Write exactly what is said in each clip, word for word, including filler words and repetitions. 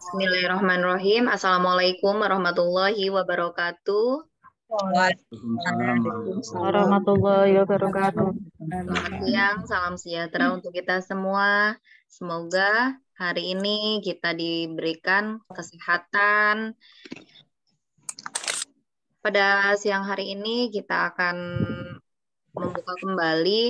Bismillahirrahmanirrahim. Assalamualaikum warahmatullahi wabarakatuh. Waalaikumsalam warahmatullahi wabarakatuh. Selamat siang, salam sejahtera untuk kita semua. Semoga hari ini kita diberikan kesehatan. Pada siang hari ini kita akan membuka kembali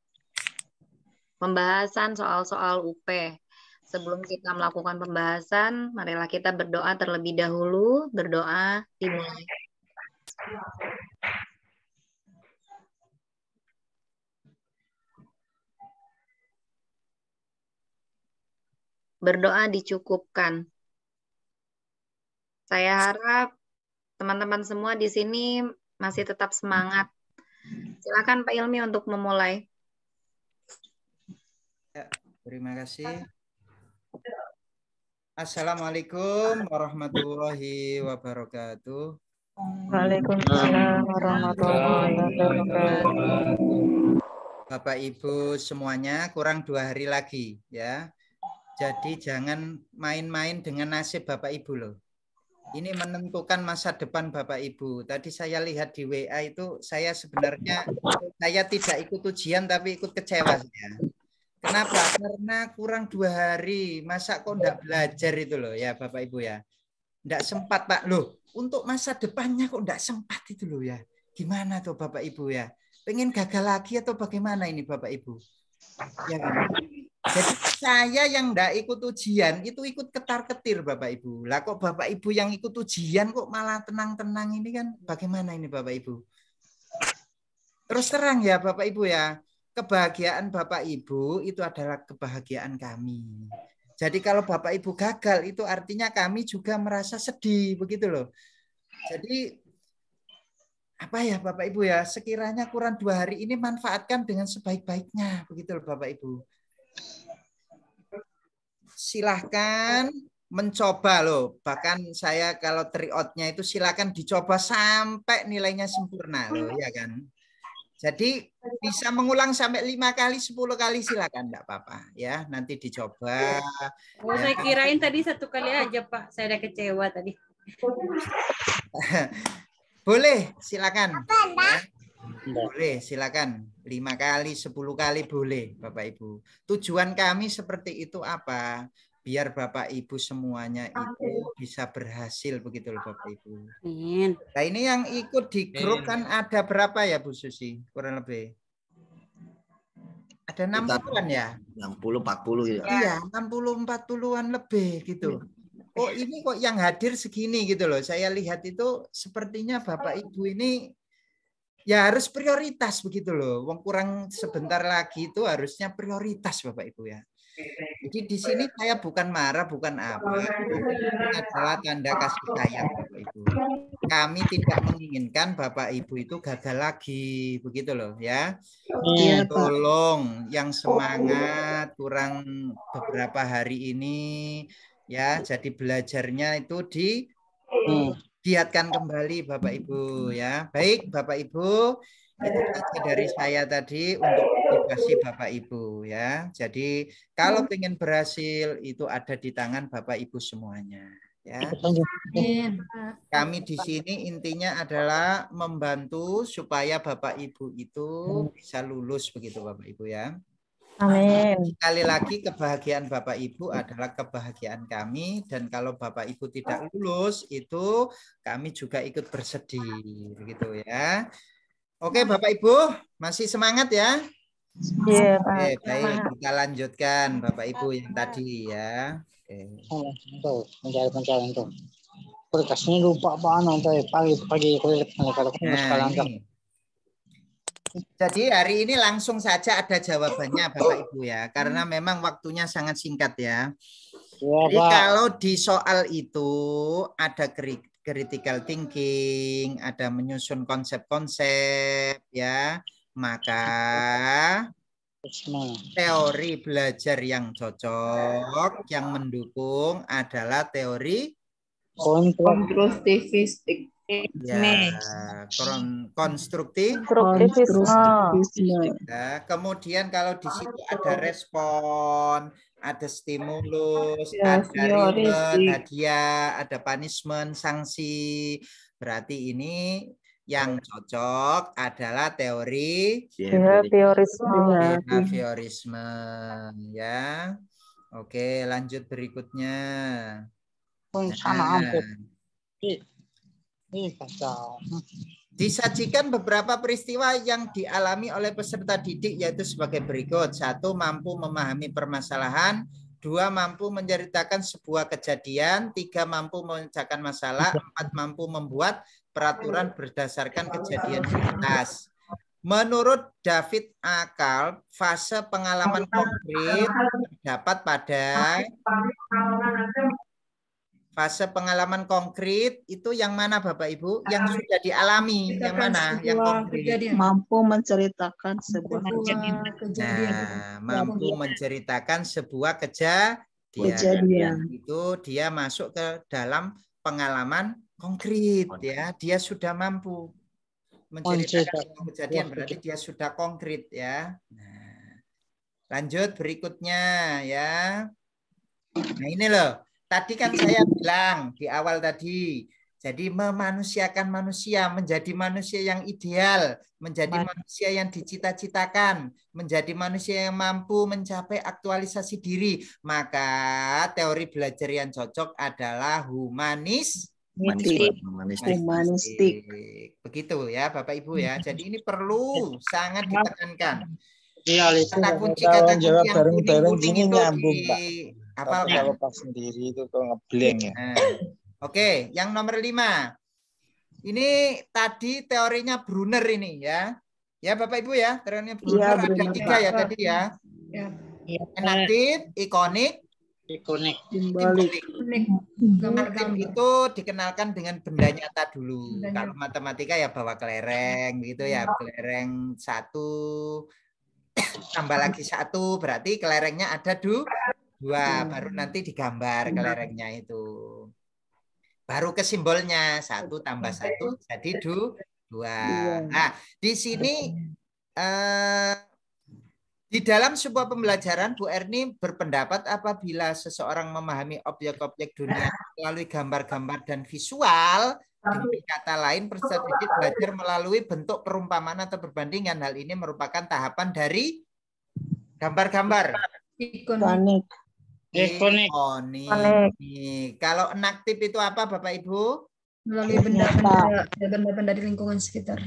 pembahasan soal-soal U P. Sebelum kita melakukan pembahasan, marilah kita berdoa terlebih dahulu. Berdoa dimulai. Berdoa dicukupkan. Saya harap teman-teman semua di sini masih tetap semangat. Silakan Pak Ilmi untuk memulai. Ya, terima kasih. Assalamualaikum warahmatullahi wabarakatuh. Waalaikumsalam warahmatullahi wabarakatuh. Bapak Ibu semuanya, kurang dua hari lagi ya. Jadi jangan main-main dengan nasib Bapak Ibu loh. Ini menentukan masa depan Bapak Ibu. Tadi saya lihat di W A itu, saya sebenarnya saya tidak ikut ujian tapi ikut kecewa saya. Kenapa? Karena kurang dua hari. Masa kok enggak belajar itu loh ya Bapak Ibu ya. Enggak sempat Pak. Loh, untuk masa depannya kok enggak sempat itu loh ya. Gimana tuh Bapak Ibu ya? Pengen gagal lagi atau bagaimana ini Bapak Ibu? Ya kan? Jadi saya yang enggak ikut ujian itu ikut ketar-ketir Bapak Ibu. Lah kok Bapak Ibu yang ikut ujian kok malah tenang-tenang ini kan bagaimana ini Bapak Ibu? Terus terang ya Bapak Ibu ya. Kebahagiaan Bapak Ibu itu adalah kebahagiaan kami. Jadi kalau Bapak Ibu gagal itu artinya kami juga merasa sedih begitu loh. Jadi apa ya Bapak Ibu ya, sekiranya kurang dua hari ini manfaatkan dengan sebaik-baiknya begitu loh Bapak Ibu. Silahkan mencoba loh. Bahkan saya kalau tryout-nya itu silahkan dicoba sampai nilainya sempurna loh ya kan. Jadi bisa mengulang sampai lima kali, sepuluh kali silakan, enggak apa-apa ya. Nanti dicoba. Oh, ya. Saya kirain tadi satu kali aja Pak. Saya udah kecewa tadi. Boleh, silakan. Ya. Boleh, silakan. Lima kali, sepuluh kali boleh, Bapak Ibu. Tujuan kami seperti itu apa? Biar Bapak Ibu semuanya itu bisa berhasil begitu loh Bapak Ibu. Amin. Nah ini yang ikut di grup kan ada berapa ya Bu Susi? Kurang lebih. Ada enam puluhan ya? enam puluh, empat puluh ya. Iya, enam puluh, empat puluhan lebih gitu. Oh ini kok yang hadir segini gitu loh. Saya lihat itu sepertinya Bapak Ibu ini ya harus prioritas begitu loh. Wong kurang sebentar lagi itu harusnya prioritas Bapak Ibu ya. Jadi di sini saya bukan marah, bukan apa. Ini adalah tanda kasih sayang Bapak Ibu. Kami tidak menginginkan Bapak Ibu itu gagal lagi, begitu loh ya. Iya, Tolong yang semangat kurang beberapa hari ini ya, jadi belajarnya itu di giatkan kembali Bapak Ibu ya. Baik Bapak Ibu. Itu saja dari saya tadi untuk motivasi Bapak Ibu ya. Jadi kalau ingin berhasil itu ada di tangan Bapak Ibu semuanya ya. Kami di sini intinya adalah membantu supaya Bapak Ibu itu bisa lulus begitu Bapak Ibu ya. Amin. Sekali lagi kebahagiaan Bapak Ibu adalah kebahagiaan kami dan kalau Bapak Ibu tidak lulus itu kami juga ikut bersedih begitu ya. Oke Bapak Ibu, masih semangat ya? Iya, Pak. Oke, baik, kita lanjutkan Bapak Ibu yang tadi ya. Tuh, mencari-mencari tuh. Kulkasnya lupa apa nanti pagi-pagi kulit kalau Nah, ini. Jadi hari ini langsung saja ada jawabannya Bapak Ibu ya, karena memang waktunya sangat singkat ya. Ya, Jadi Pak. kalau di soal itu ada critical thinking, ada menyusun konsep-konsep ya, maka teori belajar yang cocok, yang mendukung adalah teori Konstruktivistik. ya, konstruktif. Konstruktivisme. Ya, kemudian kalau di situ ada respon, ada stimulus, Ya, ada reward, heuristik. hadiah, ada punishment, sanksi. Berarti ini yang cocok adalah teori Behaviorisme. behaviorisme, ya. Oke, lanjut berikutnya. Sana Nah, Ini kacau. disajikan beberapa peristiwa yang dialami oleh peserta didik yaitu sebagai berikut. Satu, mampu memahami permasalahan. Dua, mampu menceritakan sebuah kejadian. Tiga, mampu memecahkan masalah. Empat, mampu membuat peraturan berdasarkan kejadian di atas. Menurut David Akal, fase pengalaman konkret terdapat pada fase pengalaman konkret itu yang mana Bapak Ibu? Yang sudah dialami, yang mana? Yang konkret. Mampu menceritakan sebuah Nah, mampu menceritakan sebuah kejadian. kejadian. Itu dia masuk ke dalam pengalaman konkret ya. Dia sudah mampu menceritakan sebuah kejadian, berarti dia sudah konkret ya. Nah, lanjut berikutnya ya. Nah, ini loh. Tadi kan saya bilang di awal tadi, jadi memanusiakan manusia, menjadi manusia yang ideal, menjadi manusia yang dicita-citakan, menjadi manusia yang mampu mencapai aktualisasi diri. Maka teori belajar yang cocok adalah humanis, Humanistik. Humanistik. begitu ya Bapak Ibu ya. Jadi ini perlu sangat ditekankan. Iya, Kata kunci Kalau kata kunci jawab yang bareng-bareng kuning-kuning gini itu nyambung, di Pak. Tapi hafalkan. kalau pas sendiri itu kok ngeblank ya. Nah, oke, yang nomor lima. Ini tadi teorinya Brunner ini ya. Ya Bapak Ibu ya, teorinya Brunner Iya, ada Brunner, tiga Pak. ya tadi ya. Enaktif, ikonik, Ikonik. Simbolik. Aktif itu dikenalkan dengan benda nyata dulu. Kalau matematika ya bawa kelereng gitu ya, kelereng satu tambah lagi satu berarti kelerengnya ada du, dua, baru nanti digambar kelerengnya itu. Baru ke simbolnya satu tambah satu jadi du, dua. Nah di sini eh, di dalam sebuah pembelajaran Bu Erni berpendapat apabila seseorang memahami objek-objek dunia melalui gambar-gambar dan visual, dengan kata lain peserta didik belajar melalui bentuk perumpamaan atau perbandingan. Hal ini merupakan tahapan dari gambar-gambar. Ikonik. Ikonik. Ikonik. Kalau enaktif itu apa Bapak Ibu? Melalui benda-benda benda-benda di lingkungan sekitar.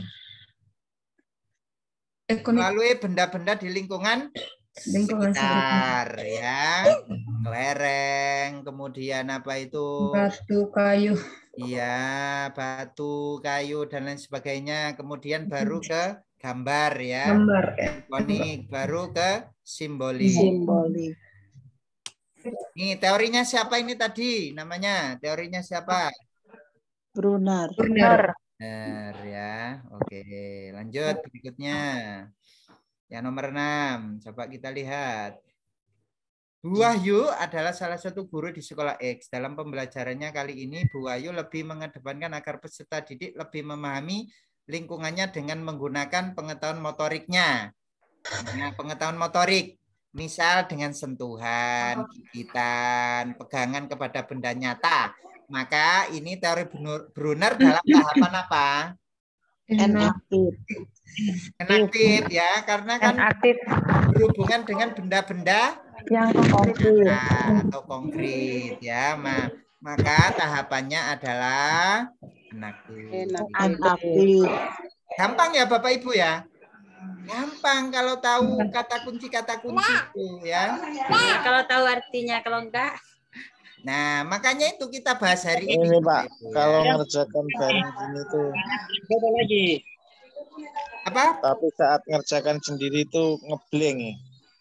Ikonik. Melalui benda-benda di lingkungan Lingkungan sekitar ya, kelereng, kemudian apa itu batu, kayu. Iya, batu, kayu dan lain sebagainya. Kemudian baru ke gambar ya. Gambar. Ikonik, baru ke simbolik. Simbolik. Nih teorinya siapa ini tadi? Namanya teorinya siapa? Brunner. Brunner. Benar ya. Oke, lanjut berikutnya. Yang nomor enam, coba kita lihat. Bu Wahyu adalah salah satu guru di sekolah X. Dalam pembelajarannya kali ini, Bu Wahyu lebih mengedepankan agar peserta didik lebih memahami lingkungannya dengan menggunakan pengetahuan motoriknya. Nah, pengetahuan motorik, misal dengan sentuhan, gigitan, pegangan kepada benda nyata. Maka ini teori Brunner dalam tahapan apa? Enaktif. Enaktif ya, karena kan aktif berhubungan dengan benda-benda yang konkret. nah, atau konkret ya. Ma maka tahapannya adalah enaktif. Enaktif. Gampang ya Bapak Ibu ya? Gampang kalau tahu kata kunci-kata kunci itu ya. Nah, kalau tahu artinya, kalau enggak. Nah, makanya itu kita bahas hari ini. Ini Pak, Ibu, kalau ya. ngerjakan bareng gini tuh. Ada lagi. Apa? Tapi saat ngerjakan sendiri tuh ngeblank ya.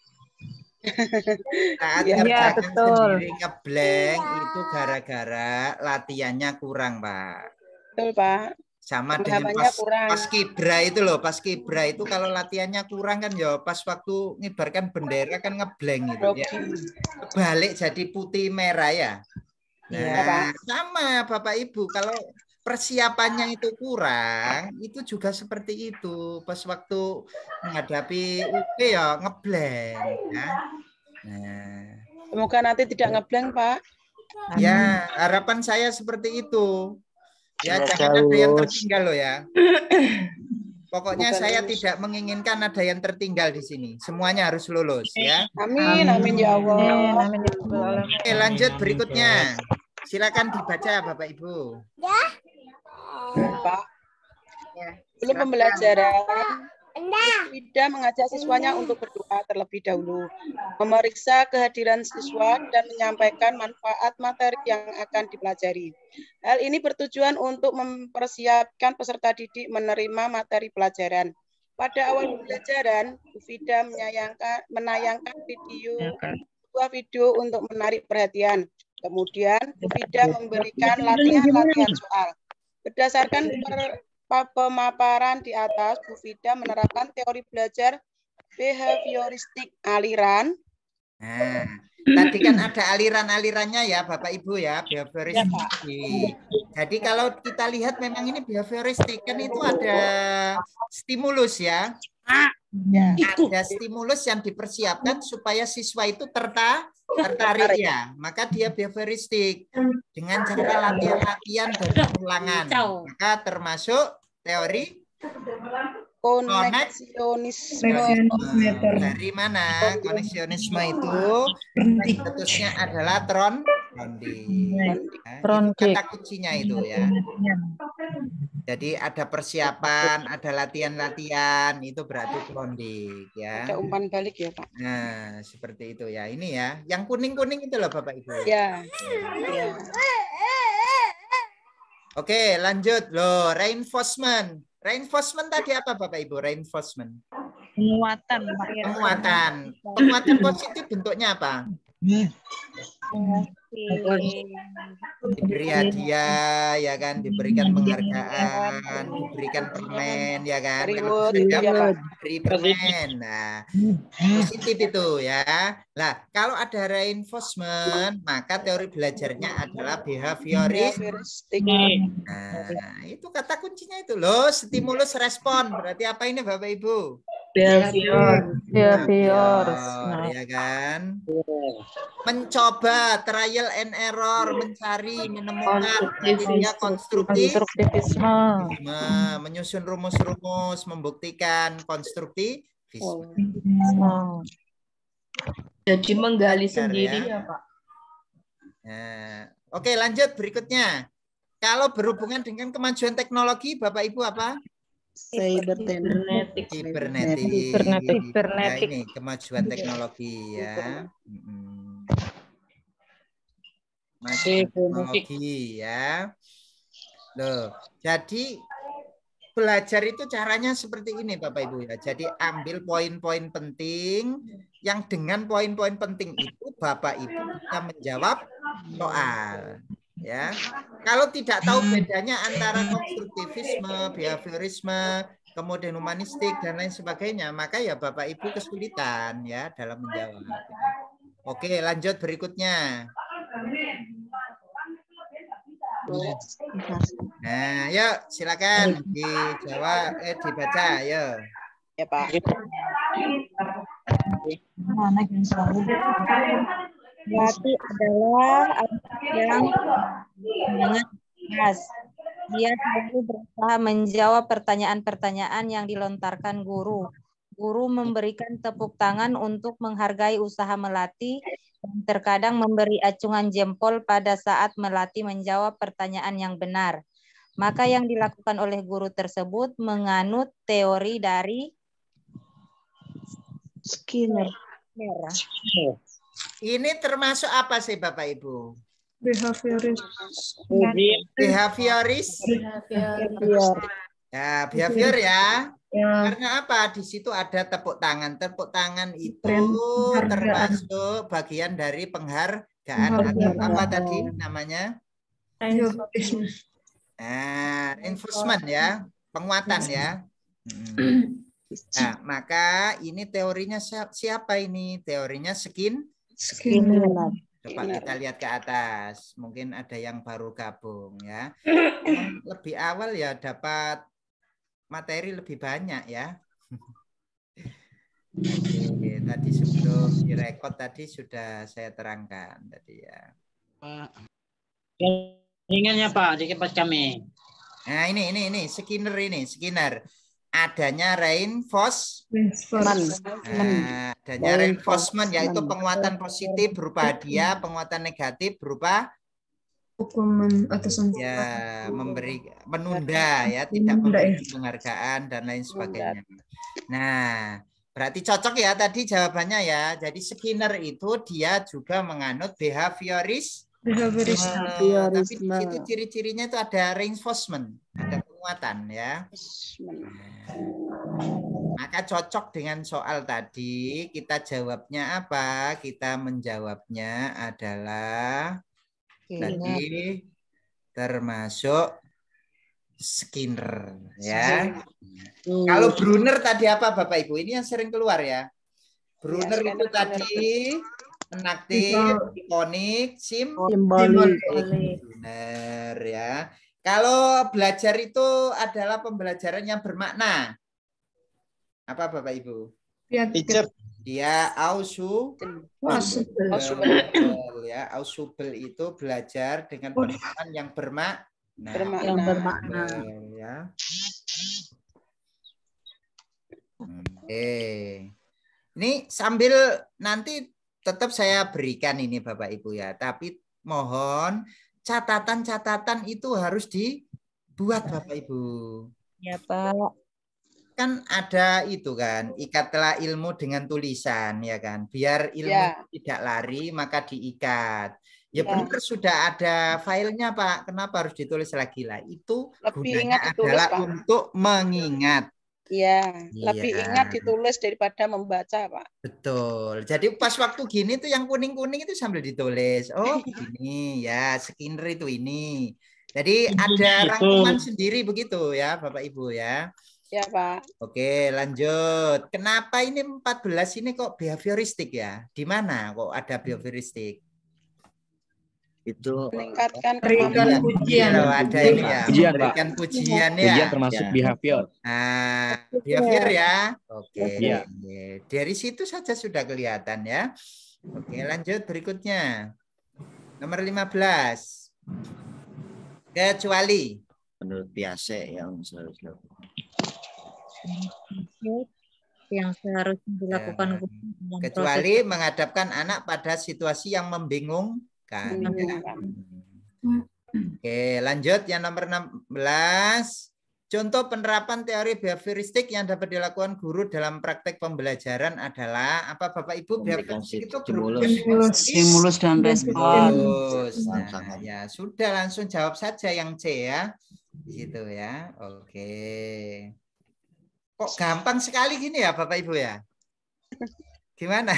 Saat Ya, ngerjakan betul. sendiri ngeblank itu gara-gara latihannya kurang, Pak. Betul, Pak. Sama dengan Pemahamannya pas, kurang. pas kibra itu loh, pas kibra itu kalau latihannya kurang kan ya pas waktu ngibarkan bendera kan ngeblank gitu ya. Balik jadi putih merah ya. Nah, Iya, Pak. sama Bapak Ibu kalau persiapannya itu kurang, itu juga seperti itu. Pas waktu menghadapi U P ya ngeblank ya. Nah, Semoga nanti tidak ngeblank, Pak. Ya, harapan saya seperti itu. Ya, Semoga jangan ada yang lulus. tertinggal loh ya. Pokoknya Semoga saya lulus. tidak menginginkan ada yang tertinggal di sini. Semuanya harus lulus ya. Amin, amin ya Allah. Amin ya Rabbal Alamin. Oke, lanjut berikutnya. Silakan dibaca Bapak Ibu. Pak, Ya, belum silakan. pembelajaran, Wida mengajak siswanya untuk berdoa terlebih dahulu, memeriksa kehadiran siswa dan menyampaikan manfaat materi yang akan dipelajari. Hal ini bertujuan untuk mempersiapkan peserta didik menerima materi pelajaran. Pada awal pembelajaran, Bu Vida menyayangkan, menayangkan video, sebuah video untuk menarik perhatian. Kemudian, Bu Vida memberikan latihan-latihan soal. Berdasarkan per, pemaparan di atas, Bu Vida menerapkan teori belajar behavioristik aliran. Nah, tadi kan ada aliran-alirannya ya Bapak Ibu ya, behavioristik. Jadi kalau kita lihat memang ini behavioristik kan itu ada stimulus ya. Ada stimulus yang dipersiapkan supaya siswa itu terta tertarik ya. Maka dia behavioristik dengan cara latihan-latihan dan pengulangan. Maka termasuk teori koneksionisme. Dari mana koneksionisme itu statusnya adalah tron tronding. Nah, itu kata kuncinya itu ya. Jadi ada persiapan, ada latihan-latihan, itu berarti tronding ya. Ada umpan balik ya Pak. Nah, seperti itu ya. Ini ya, yang kuning-kuning itu loh Bapak Ibu. Ya. Ya. Oke, lanjut loh. Reinforcement. Reinforcement tadi apa Bapak Ibu? Reinforcement. Penguatan. Penguatan. Penguatan positif bentuknya apa? Diberi hadiah ya kan, diberikan penghargaan, diberikan permen ya kan. Kalau sudah diberi permen. Nah, positif itu ya. Nah, kalau ada reinforcement, maka teori belajarnya adalah behavioristik. Nah, itu kata kuncinya itu loh, stimulus respon. Berarti apa ini Bapak Ibu? Behavior. Behavior. Ya kan? Mencoba, trial and error, mencari, menemukan, berarti dia konstruktif. Konstruktivisme. Menyusun rumus-rumus, membuktikan konstruktivisme. Oh. Jadi menggali Benar, sendiri ya. ya Pak. Nah, oke lanjut berikutnya. Kalau berhubungan dengan kemajuan teknologi, Bapak Ibu apa? Cybernetik. Cibernetik. Ya, ini kemajuan teknologi ya. Hmm. Kemajuan teknologi ya. Loh, jadi belajar itu caranya seperti ini Bapak Ibu ya. Jadi ambil poin-poin penting yang dengan poin-poin penting itu Bapak Ibu bisa menjawab soal. Ya, kalau tidak tahu bedanya antara konstruktivisme, behaviorisme, kemudian humanistik dan lain sebagainya, maka ya Bapak Ibu kesulitan ya dalam menjawab. Oke, lanjut berikutnya. Nah, yuk silakan dijawab, eh dibaca, yuk. Ya Pak. Mana yang selalu Berarti adalah yang sangat keras. Dia selalu berusaha menjawab pertanyaan-pertanyaan yang dilontarkan guru. Guru memberikan tepuk tangan untuk menghargai usaha melatih dan terkadang memberi acungan jempol pada saat melatih menjawab pertanyaan yang benar. Maka yang dilakukan oleh guru tersebut menganut teori dari Skinner. Ini termasuk apa sih Bapak Ibu? Behavioris. Behavioris. Behavior. Ya, behavior ya. Ya. Karena apa? Di situ ada tepuk tangan. Tepuk tangan itu Penghargaan. termasuk bagian dari penghargaan atau apa tadi namanya? Behaviorisme. Nah, reinforcement ya, penguatan ya. Hmm. Nah, maka ini teorinya siapa ini? Teorinya skin. Skinner. Coba kita lihat ke atas. Mungkin ada yang baru gabung ya. Yang lebih awal ya dapat materi lebih banyak ya. Oke, tadi sebelum direkod tadi sudah saya terangkan tadi ya. Pak. Ringannya Pak, di kipas kami. Nah ini ini ini Skinner ini Skinner. Adanya reinforcement. Nah, adanya reinforcement yaitu penguatan positif berupa hadiah, penguatan negatif berupa Hukuman atasan. ya memberi menunda ya, tidak memberi penghargaan dan lain sebagainya. Nah, berarti cocok ya tadi jawabannya ya. Jadi Skinner itu dia juga menganut behavioris. Behaviorisme. Uh, tapi di situ ciri-cirinya itu ada reinforcement, ada penguatan ya. Maka cocok dengan soal tadi. Kita jawabnya apa? Kita menjawabnya adalah tadi termasuk Skinner ya. Hmm. Kalau Brunner tadi apa Bapak Ibu? Ini yang sering keluar ya. Brunner ya, itu tadi enaktif, ikonik, sim, simbolik. Benar ya. Kalau belajar itu adalah pembelajaran yang bermakna. Apa Bapak Ibu? Teacher. Dia ausu, ausubel ya. Ausubel itu belajar dengan penekanan yang bermakna. Bermakna. Yang bermakna. Ya. Oke. Ini sambil nanti tetap saya berikan ini Bapak Ibu ya. Tapi mohon catatan-catatan itu harus dibuat Bapak Ibu. Ya Pak. Kan ada itu kan, ikatlah ilmu dengan tulisan ya kan. Biar ilmu ya. Tidak lari maka diikat. Ya, ya benar sudah ada filenya Pak. Kenapa harus ditulis lagi lah? Itu lebih gunanya ingat adalah ditulis, untuk mengingat. Iya, lebih ya. Ingat ditulis daripada membaca Pak. Betul. Jadi pas waktu gini tuh yang kuning-kuning itu sambil ditulis. Oh ini ya Skinner itu ini. Jadi ada rangkuman sendiri begitu ya Bapak Ibu ya. Ya Pak. Oke lanjut. Kenapa ini empat belas ini kok behavioristik ya? Di mana kok ada behavioristik? Itu meningkatkan berikan pujian. Kalau ada ini ya, pujian, berikan Pak. pujian ya. Pujian termasuk ya. Behavior. Nah, behavior ya. Oke. Ya. Dari situ saja sudah kelihatan ya. Oke, lanjut berikutnya. Nomor lima belas. Kecuali. Menurut biasa yang seharusnya. Yang seharusnya dilakukan ya. Kecuali proses. Menghadapkan anak pada situasi yang membingungkan. Ya. Oke, lanjut yang nomor enam belas. Contoh penerapan teori behavioristik yang dapat dilakukan guru dalam praktek pembelajaran adalah apa Bapak Ibu? Behavioristik itu stimulus, stimulus dan respon. Nah, ya sudah langsung jawab saja yang C ya. Gitu ya. Oke. Kok gampang sekali gini ya Bapak Ibu ya? Gimana?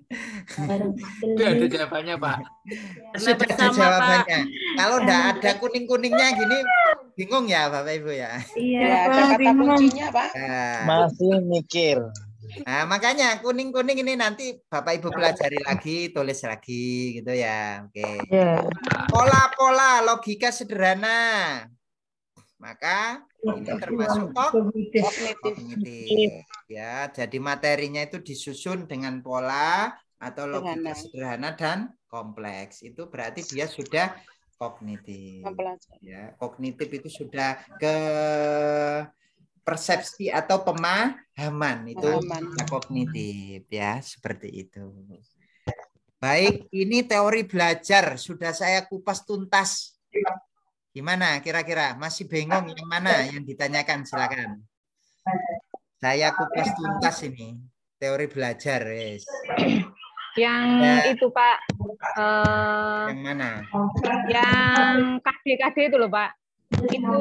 Itu ada jawabannya Pak. Sudah ada jawabannya. Pak. Kalau enggak ada kuning-kuningnya gini bingung ya Bapak Ibu ya. Iya, ada kata kuncinya Pak. Nah. Masih mikir. Nah, makanya kuning-kuning ini nanti Bapak Ibu pelajari lagi, tulis lagi gitu ya. Oke. Pola-pola logika sederhana. Maka ini termasuk kognitif. Kognitif. Ya, jadi materinya itu disusun dengan pola atau logika sederhana dan kompleks. Itu berarti dia sudah kognitif. Ya, kognitif itu sudah ke persepsi atau pemahaman itu sudah kognitif ya, seperti itu. Baik, ini teori belajar sudah saya kupas tuntas. Gimana kira-kira? Masih bingung yang mana yang ditanyakan? Silakan. Saya kupas tuntas ini. Teori belajar, yes. Yang ya. Itu Pak. Uh, yang mana? Yang K D K D itu loh Pak. Itu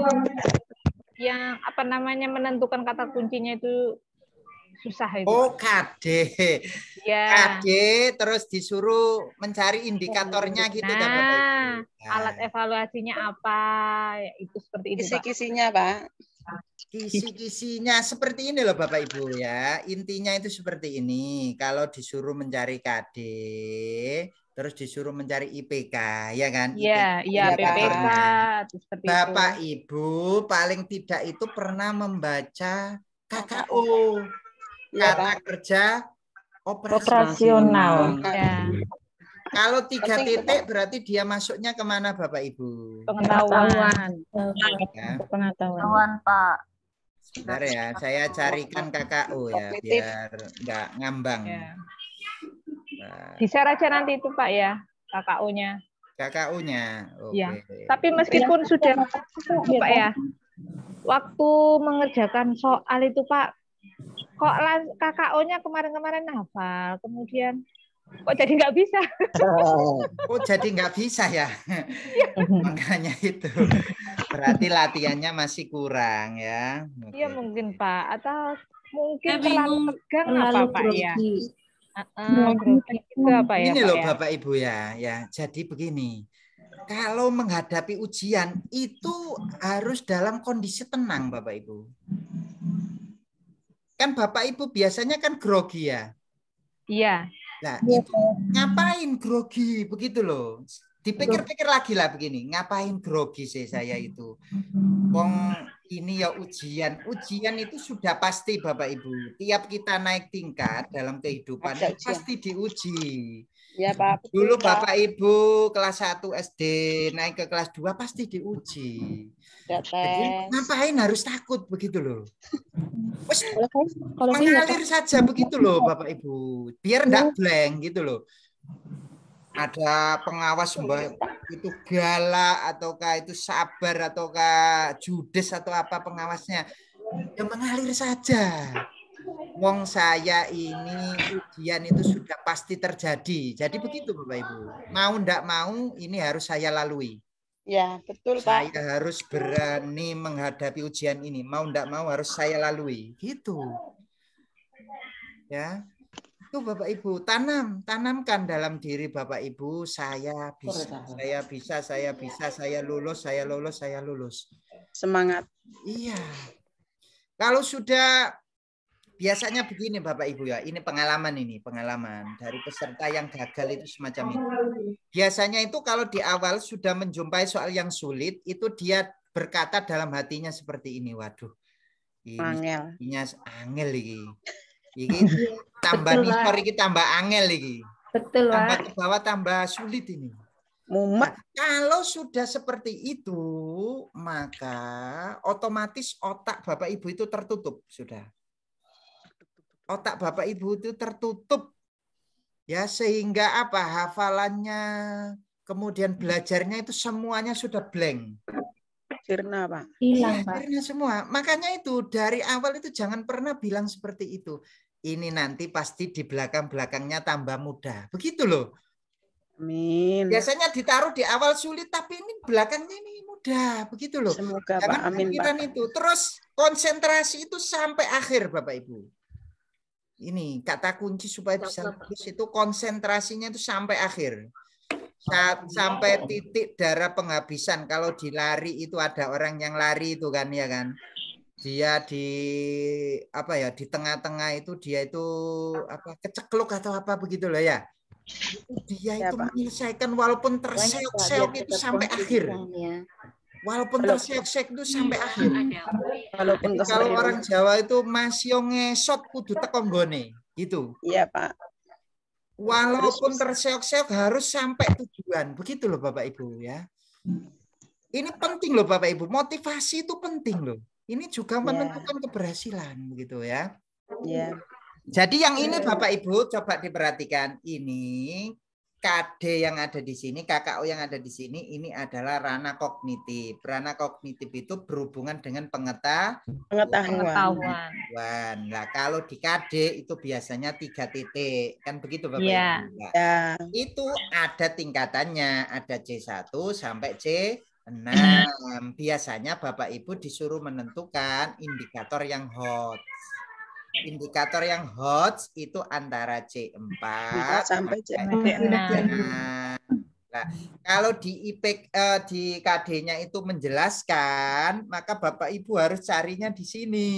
yang apa namanya menentukan kata kuncinya itu susah itu. Oh K D. Ya. K D terus disuruh mencari indikatornya gitu. Nah, nah. Alat evaluasinya apa? Ya, itu seperti itu. Kisi-kisinya Pak. Kisi-kisinya seperti ini loh Bapak Ibu ya. Intinya itu seperti ini. Kalau disuruh mencari K D, terus disuruh mencari I P K, ya kan? Iya, iya P P K. Bapak itu. Ibu paling tidak itu pernah membaca K K O. kata kerja Operasional. operasional. Ya. Kalau tiga Penting, titik berarti dia masuknya kemana Bapak Ibu? Pengetahuan. Ya. Pengetahuan, Pak. Sebentar ya, saya carikan K K U ya, Kognitif. biar nggak ngambang. Ya. Nah, Bisa aja nanti itu Pak ya, K K U-nya. K K U-nya, oke. Ya. Tapi meskipun sudah Pak ya, waktu mengerjakan soal itu Pak, kok K K U-nya kemarin-kemarin hafal, kemudian kok jadi nggak bisa? Oh, jadi nggak bisa ya? Makanya itu. Berarti latihannya masih kurang ya. Iya Oke. mungkin Pak, atau mungkin Saya terlalu bingung. tegang apa Terlalu Pak ya? grogi. Uh, grogi gitu apa ya Ini Pak loh ya? Bapak Ibu ya, ya. Jadi begini. Kalau menghadapi ujian itu harus dalam kondisi tenang Bapak Ibu. Kan Bapak Ibu biasanya kan grogi ya. Iya. Nah, itu ngapain grogi begitu loh. Dipikir-pikir lagi lah begini, ngapain grogi sih saya itu? Wong ini ya ujian. Ujian itu sudah pasti Bapak Ibu. Tiap kita naik tingkat dalam kehidupan Ada ujian. pasti diuji. Ya Pak. Betul, Dulu Pak. Bapak Ibu kelas satu S D naik ke kelas dua pasti diuji. Ada Jadi tes. ngapain harus takut begitu loh. Wes, Kalau saya nggak mengalir saja begitu loh Bapak Ibu. Biar enggak blank gitu loh. Ada pengawas Mbak itu galak ataukah itu sabar ataukah judes atau apa pengawasnya. Ya mengalir saja. Wong saya ini ujian itu sudah pasti terjadi. Jadi begitu Bapak Ibu. Mau ndak mau ini harus saya lalui. Ya, betul Pak. Saya harus berani menghadapi ujian ini. Mau ndak mau harus saya lalui. Gitu. Ya. Itu Bapak Ibu, tanam, tanamkan dalam diri Bapak Ibu, saya bisa, saya bisa, saya bisa, saya lulus, saya lulus, saya lulus. Semangat. Iya. Kalau sudah biasanya begini Bapak Ibu ya, ini pengalaman ini, pengalaman dari peserta yang gagal itu semacam ini. Biasanya itu kalau di awal sudah menjumpai soal yang sulit, itu dia berkata dalam hatinya seperti ini, waduh, ini Angel. Ini angel ini. Iki tambah nisor iki tambah angel iki. Betul, tambah Pak. ke bawah tambah sulit ini. Mumet. Nah, kalau sudah seperti itu, maka otomatis otak Bapak Ibu itu tertutup sudah. Otak Bapak Ibu itu tertutup. Ya, sehingga apa? Hafalannya, kemudian belajarnya itu semuanya sudah blank. Sirna, Pak. Hilang, Pak. Akhirnya semua. Makanya itu dari awal itu jangan pernah bilang seperti itu. Ini nanti pasti di belakang-belakangnya tambah mudah. Begitu loh. Amin. Biasanya ditaruh di awal sulit, tapi ini belakangnya ini mudah. Begitu loh. Semoga Jangan Pak. Amin pikiran Pak. itu. Terus konsentrasi itu sampai akhir Bapak Ibu. Ini kata kunci supaya bisa lulus itu konsentrasinya itu sampai akhir. Sampai titik darah penghabisan. Kalau di lari itu ada orang yang lari itu kan ya kan. Dia di apa ya di tengah-tengah itu dia itu apa kecekluk atau apa begitu loh ya. Dia Ya, itu Pak. menyelesaikan walaupun terseok-seok itu sampai akhir. Walaupun terseok-seok itu sampai akhir. Walaupun Jadi kalau kesulitan. orang Jawa itu masih ngesot kudu teko nggone gitu. Iya Pak. Walaupun terseok-seok harus sampai tujuan. Begitu loh Bapak Ibu ya. Ini penting loh Bapak Ibu. Motivasi itu penting loh. Ini juga menentukan keberhasilan begitu ya. Iya. Jadi yang ini Bapak Ibu coba diperhatikan. Ini K D yang ada di sini, K K U yang ada di sini, ini adalah ranah kognitif. Ranah kognitif itu berhubungan dengan pengeta- Pengetahuan. Pengetahuan. Nah, kalau di K D itu biasanya tiga titik. Kan begitu Bapak Iya. Ibu. Nah, Ya. itu ada tingkatannya, ada C satu sampai C enam. Biasanya Bapak Ibu disuruh menentukan indikator yang hot. Indikator yang hot itu antara C empat Sampai C enam. Nah, kalau di I P eh, di K D-nya itu menjelaskan, maka Bapak Ibu harus carinya di sini.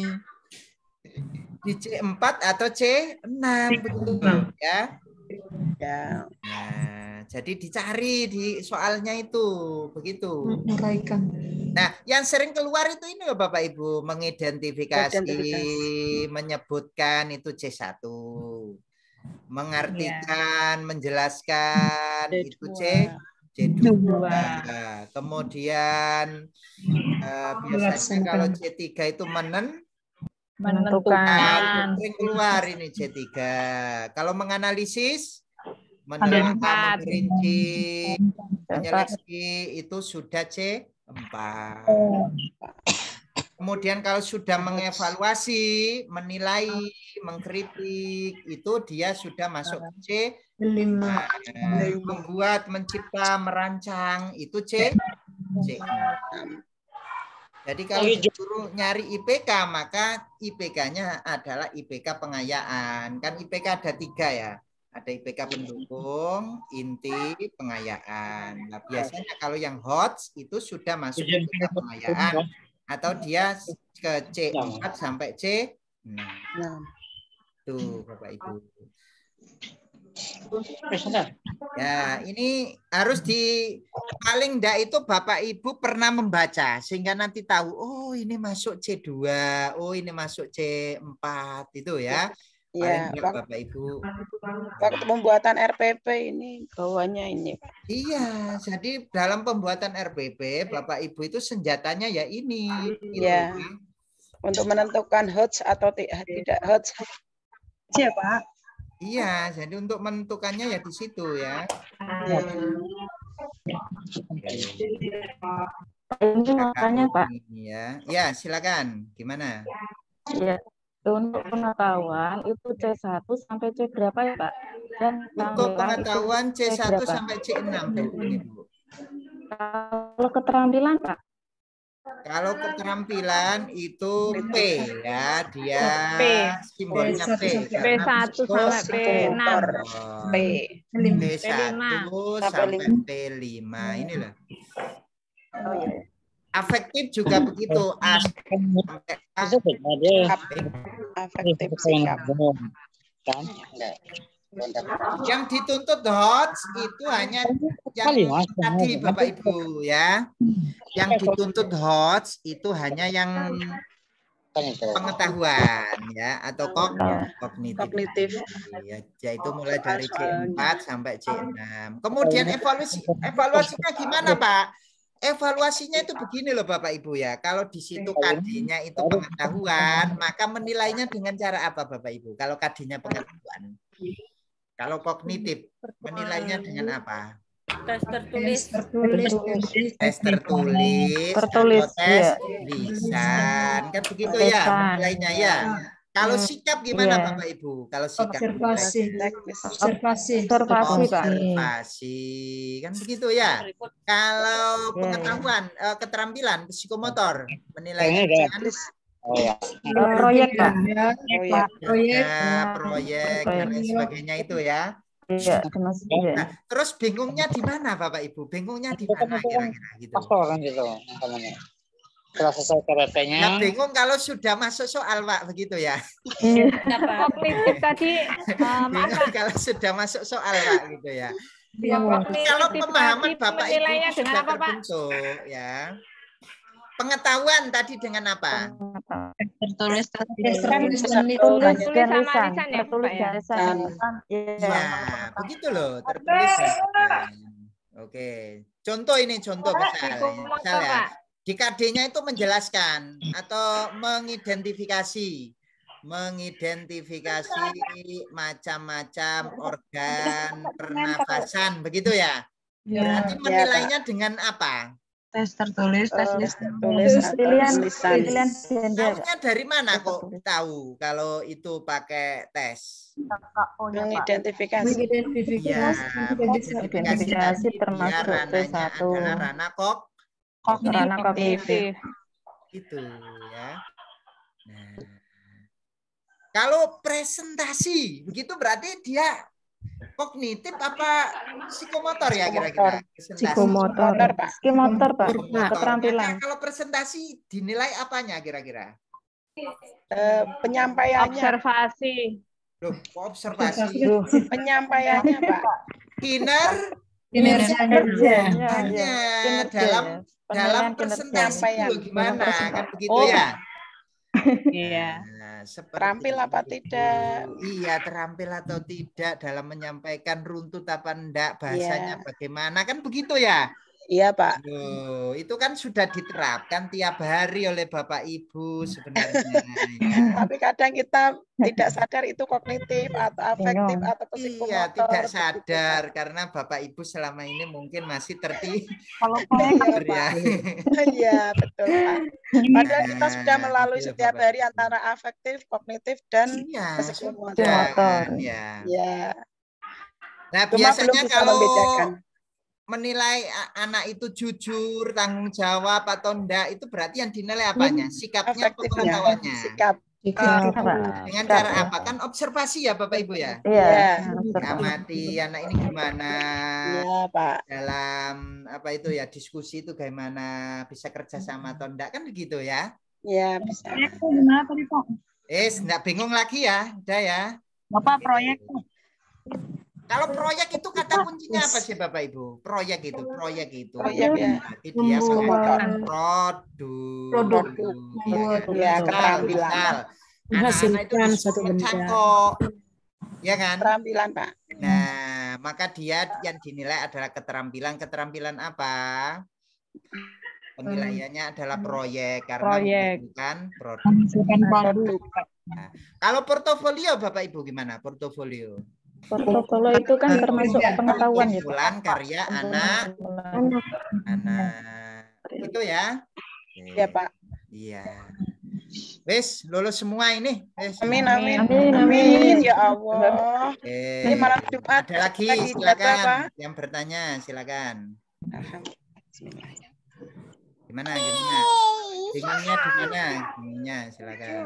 Di C empat atau C enam begitu ya. Ya. Nah, jadi dicari di soalnya itu begitu. Uraikan. Nah, yang sering keluar itu ini loh Bapak Ibu, mengidentifikasi, Identifikasi. menyebutkan itu C satu. Mengartikan, menjelaskan itu C C dua. Kemudian eh, biasanya kalau C tiga itu menen Menentukan. sering keluar ini C tiga. Kalau menganalisis, menerangkan, memperinci, menyeleksi itu sudah C empat. Kemudian kalau sudah mengevaluasi, menilai, mengkritik, itu dia sudah masuk C lima. Membuat, mencipta, merancang, itu C C enam. Jadi kalau disuruh nyari I P K, maka I P K-nya adalah I P K pengayaan. Kan I P K ada tiga ya. Ada I P K pendukung, inti, pengayaan. Nah, biasanya kalau yang hot itu sudah masuk I P K pengayaan. Atau dia ke C empat sampai C enam. Tuh Bapak Ibu. Ya, ini harus di paling enggak itu Bapak Ibu pernah membaca sehingga nanti tahu, oh ini masuk C dua, oh ini masuk C empat itu ya. Paling Ya, enggak Bapak Ibu. Waktu pembuatan R P P ini bawahnya ini. Iya, jadi dalam pembuatan R P P Bapak Ibu itu senjatanya ya ini. Ya. Gitu. Untuk menentukan hots atau tidak hots. Siapa? Iya, jadi untuk menentukannya ya di situ ya. Ini makanya Pak. Ya, ya silakan. Gimana? Ya, untuk pengetahuan itu C satu sampai C berapa ya Pak? Dan untuk pengetahuan C satu sampai C enam Bu. Ini, Bu. Kalau keterampilan Pak? Kalau keterampilan itu P ya, dia P. simbolnya P. P satu sampai P enam. P. P satu sampai P lima. Ini loh. Afektif juga begitu. A sampai A. Afektif sikap. Yang dituntut HOTS itu hanya yang tadi Bapak Ibu ya. Yang dituntut HOTS itu hanya yang pengetahuan ya atau kognitif. Kognitif. Ya, yaitu mulai dari C empat sampai C enam. Kemudian evaluasi evaluasinya gimana, Pak? Evaluasinya itu begini loh Bapak Ibu ya. Kalau di situ K D-nya itu pengetahuan, maka menilainya dengan cara apa Bapak Ibu? Kalau K D-nya pengetahuan. Kalau kognitif, menilainya dengan apa? Tes tertulis. Tes tertulis. Tertulis. Tes lisan. Kan begitu ya menilainya ya. Kalau sikap gimana yeah. Bapak Ibu? Kalau sikap observasi, observasi, observasi, observasi, kan begitu ya. Kalau pengetahuan, yeah. keterampilan, psikomotor, menilainya dengan oh, ya. proyek, Pak. Proyek, proyek, ya, proyek dan lain sebagainya itu ya. Iya, nah, terus bingungnya di mana Bapak Ibu? Bingungnya di mana kira-kira gitu? Kan gitu namanya. Setelah selesai K P P-nya. Nah, bingung kalau sudah masuk soal Pak begitu ya. Kognitif tadi um, bingung kalau sudah masuk soal Pak gitu ya. Ya, kalau pemahaman Bapak Ibu sudah apa, terbentuk ya. Pengetahuan tadi dengan apa? Tertulis, tertulis, tertulis dan lisan, tertulis dan lisan. Ya, begitu loh, tertulis. Oke, contoh ini contoh misal, misalnya di K D-nya itu menjelaskan atau mengidentifikasi, mengidentifikasi macam-macam organ pernafasan, begitu ya? Berarti menilainya dengan apa? Tes tertulis, tes tes tertulis, pilihan, lisan. Pilihan gender. Tahunya dari mana kok tahu kalau itu pakai tes? Mengidentifikasi. Ya, identifikasi termasuk ranahnya satu. adalah ranah kok. Ranah kognitif. Itu ya. Nah, kalau presentasi begitu berarti dia kognitif apa psikomotor ya kira-kira? Psikomotor, Pak. Psikomotor, Pak. Keterampilan. Nah, kalau presentasi dinilai apanya kira-kira? Uh, penyampaiannya. Observasi. Loh, observasi. Penyampaiannya, Pak. Kiner. Kinerjanya. Hanya dalam dalam presentasi itu gimana kan begitu oh. ya? Iya. Nah, terampil apa tidak? Iya, terampil atau tidak dalam menyampaikan runtut apa enggak, bahasanya yeah. bagaimana kan begitu ya? Iya, Pak. Loh, itu kan sudah diterapkan tiap hari oleh Bapak Ibu sebenarnya. Ya. Tapi kadang kita tidak sadar itu kognitif atau afektif atau psikomotor. Iya, tidak sadar begitu, karena Bapak Ibu selama ini mungkin masih tertidur. Kalau ya. Iya, betul, Pak. Padahal kita sudah melalui iya, setiap Bapak hari Ibu. Antara afektif, kognitif dan iya, psikomotor. Ya. Ya. Nah, cuma biasanya kalau membedakan. Menilai anak itu jujur, tanggung jawab atau enggak, itu berarti yang dinilai apanya? Sikapnya atau pengetahuannya? Sikap. Sikap. Dengan cara apa? Kan observasi ya Bapak Ibu ya? Iya. Amati anak ini gimana? Iya, Pak. Dalam apa itu ya, diskusi itu gimana? Bisa kerja sama atau enggak? Kan begitu ya? Iya, bisa. Gimana tadi, Pak? Eh, enggak bingung lagi ya? Udah ya? Bapak proyek. Kalau proyek itu kata kuncinya apa sih Bapak Ibu? Proyek itu, proyek itu. Proyek ya. Jadi dia menghasilkan produk. Produk. Ya, keterampilan. Menghasilkan satu mencangkok. Ya kan? Keterampilan, Pak. Nah, maka dia yang dinilai adalah keterampilan. Keterampilan apa? Penilaiannya adalah proyek karena menghasilkan produk. Nah, kalau portofolio Bapak Ibu gimana? Portofolio. Portofolio itu kan termasuk pengetahuan ya. Kumpulan karya anak, anak itu ya. Iya Pak. Iya. Wes lulus semua ini. Wes. Amin, amin amin amin ya Allah. Eh, ini malam Jumat. Ada lagi, lagi silakan yang bertanya silakan. Alhamdulillah. Gimana gimana? Bingungnya di mana? Bingungnya silakan.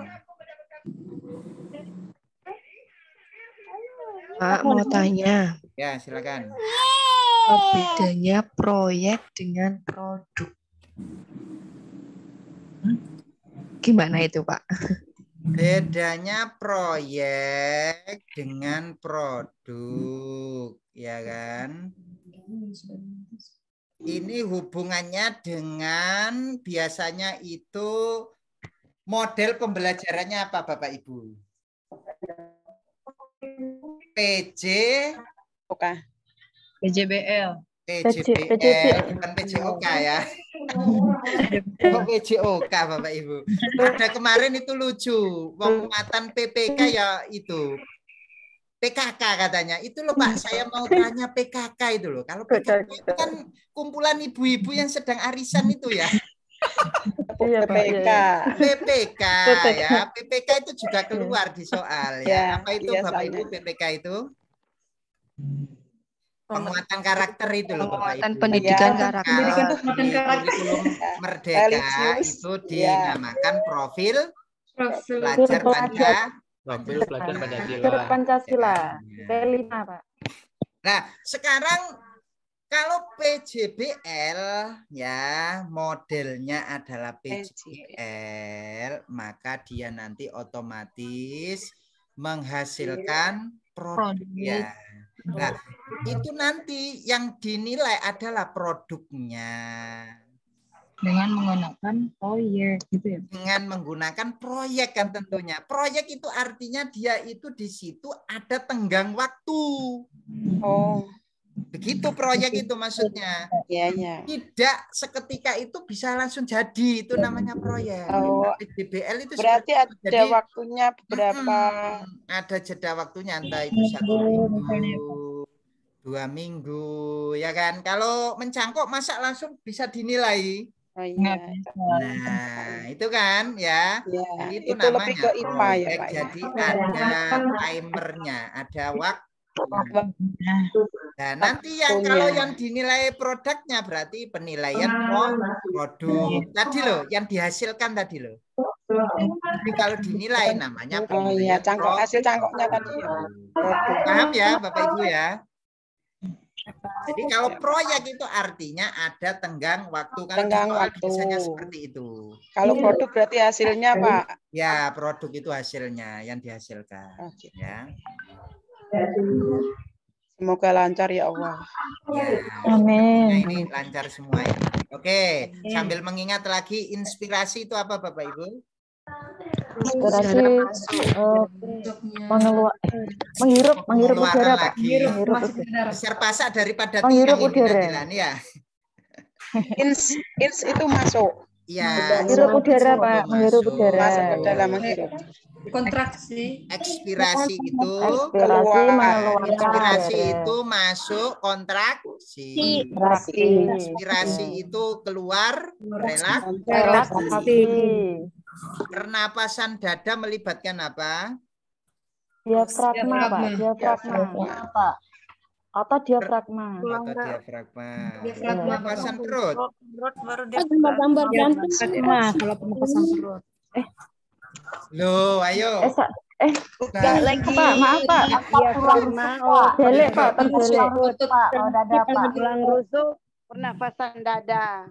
Pak mau tanya. Ya, silakan. Bedanya proyek dengan produk. Gimana itu, Pak? Bedanya proyek dengan produk, ya kan? Ini hubungannya dengan biasanya itu model pembelajarannya apa, Bapak Ibu? P J O K. P J B L. P J B L bukan P J O K ya. Oh, P J O K Bapak Ibu. Ada kemarin itu lucu, penguatan P P K ya itu. P K K katanya. Itu loh Pak, saya mau tanya P K K itu loh. Kalau P K K itu kan kumpulan ibu-ibu yang sedang arisan itu ya. P P K. P P K ya. P P K itu juga keluar di soal ya. Apa itu Bapak Ibu P P K itu? Penguatan karakter itu loh Bapak Ibu. Pendidikan karakter. Kurikulum Merdeka itu dinamakan profil pelajar Pancasila. Profil pelajar Pancasila. Pancasila. P lima Pak. Nah, sekarang kalau P J B L ya modelnya adalah P J B L, maka dia nanti otomatis menghasilkan produk ya. Nah, itu nanti yang dinilai adalah produknya. Dengan menggunakan proyek gitu ya. Dengan menggunakan proyek kan tentunya. Proyek itu artinya dia itu di situ ada tenggang waktu. Oh. Begitu proyek itu maksudnya. Iya, iya. Tidak seketika itu bisa langsung jadi, itu namanya proyek. Oh, D B L itu berarti ada jadi, waktunya beberapa. Hmm, ada jeda waktunya, entah itu satu minggu, dua minggu, ya kan? Kalau mencangkok masa langsung bisa dinilai. Oh, iya. Nah, itu kan ya. Ya, itu, itu namanya lebih ke I P A ya, Pak. Jadi ada timernya, ada waktu. Nah, nanti yang kalau yang dinilai produknya berarti penilaian produk. Tadi loh, yang dihasilkan tadi loh. Tapi kalau dinilai namanya oh iya, cangkok hasil cangkoknya tadi. Paham ya, Bapak Ibu ya? Jadi kalau proyek itu artinya ada tenggang waktu. Kalau tenggang waktu. Biasanya seperti itu. Kalau produk berarti hasilnya, Pak? Ya, produk itu hasilnya yang dihasilkan. Okay. Ya. Semoga lancar ya Allah. Ya, Amin. ini lancar semua ya. Oke, sambil mengingat lagi inspirasi itu apa Bapak Ibu? Inspirasi eh, mengeluar, eh, menghirup, menghirup Mengeluarkan udara, Pak. lagi. Menghirup udara. Besar pasak daripada Menghirup tiang ini udara. Nadilan ya. Ins, ins itu masuk. Iya. Menghirup udara, Pak. Menghirup Masuk. udara. Masuk ke Ya. dalam menghirup. Kontraksi. Ekspirasi itu Ekspirasi mengeluarkan ekspirasi udara. itu masuk kontraksi. Kontraksi. Ekspirasi itu keluar relaks. Relaksasi. Pernapasan dada melibatkan apa? Diafragma, Pak. Diafragma. Pak. Atau diafragma. Atau diafragma. Diafragma, Pernapasan perut. Perut baru Gambar jantung. Nah, kalau penapasan perut. Loh, ayo. Eh, Sa- eh, Enggak lagi. Pak, maaf, Pak. Diafragma. Oh, Delek, Pak. Terdelek. lutut, Pak. Oh, dada, Pak. Tulang rusuk, pernafasan dada.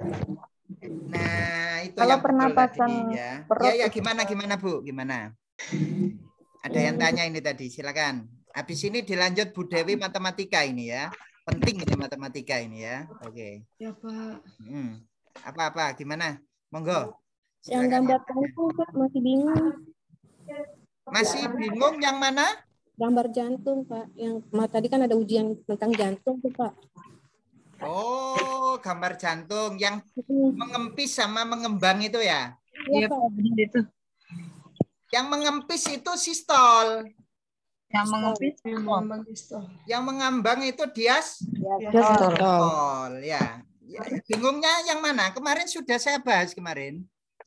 Nah, itu Kalau yang betul pernapasan tadi ya. perut Ya, ya gimana gimana Bu? Gimana? Ada yang tanya ini tadi, silakan. Habis ini dilanjut Bu Dewi matematika ini ya. Penting ini matematika ini ya. Oke. Ya, Pak. Hmm. Apa-apa gimana? Monggo. Yang Silakan. gambar jantung, Pak, masih bingung. Masih bingung yang mana? Gambar jantung, Pak. Yang tadi kan ada ujian tentang jantung tuh, Pak. Oh, gambar jantung yang mengempis sama mengembang itu ya? Iya, Pak. Itu. Yang mengempis itu sistol. Yang mengempis. Yang mengambang itu dias diastol. ya. Ya, bingungnya yang mana? Kemarin sudah saya bahas kemarin.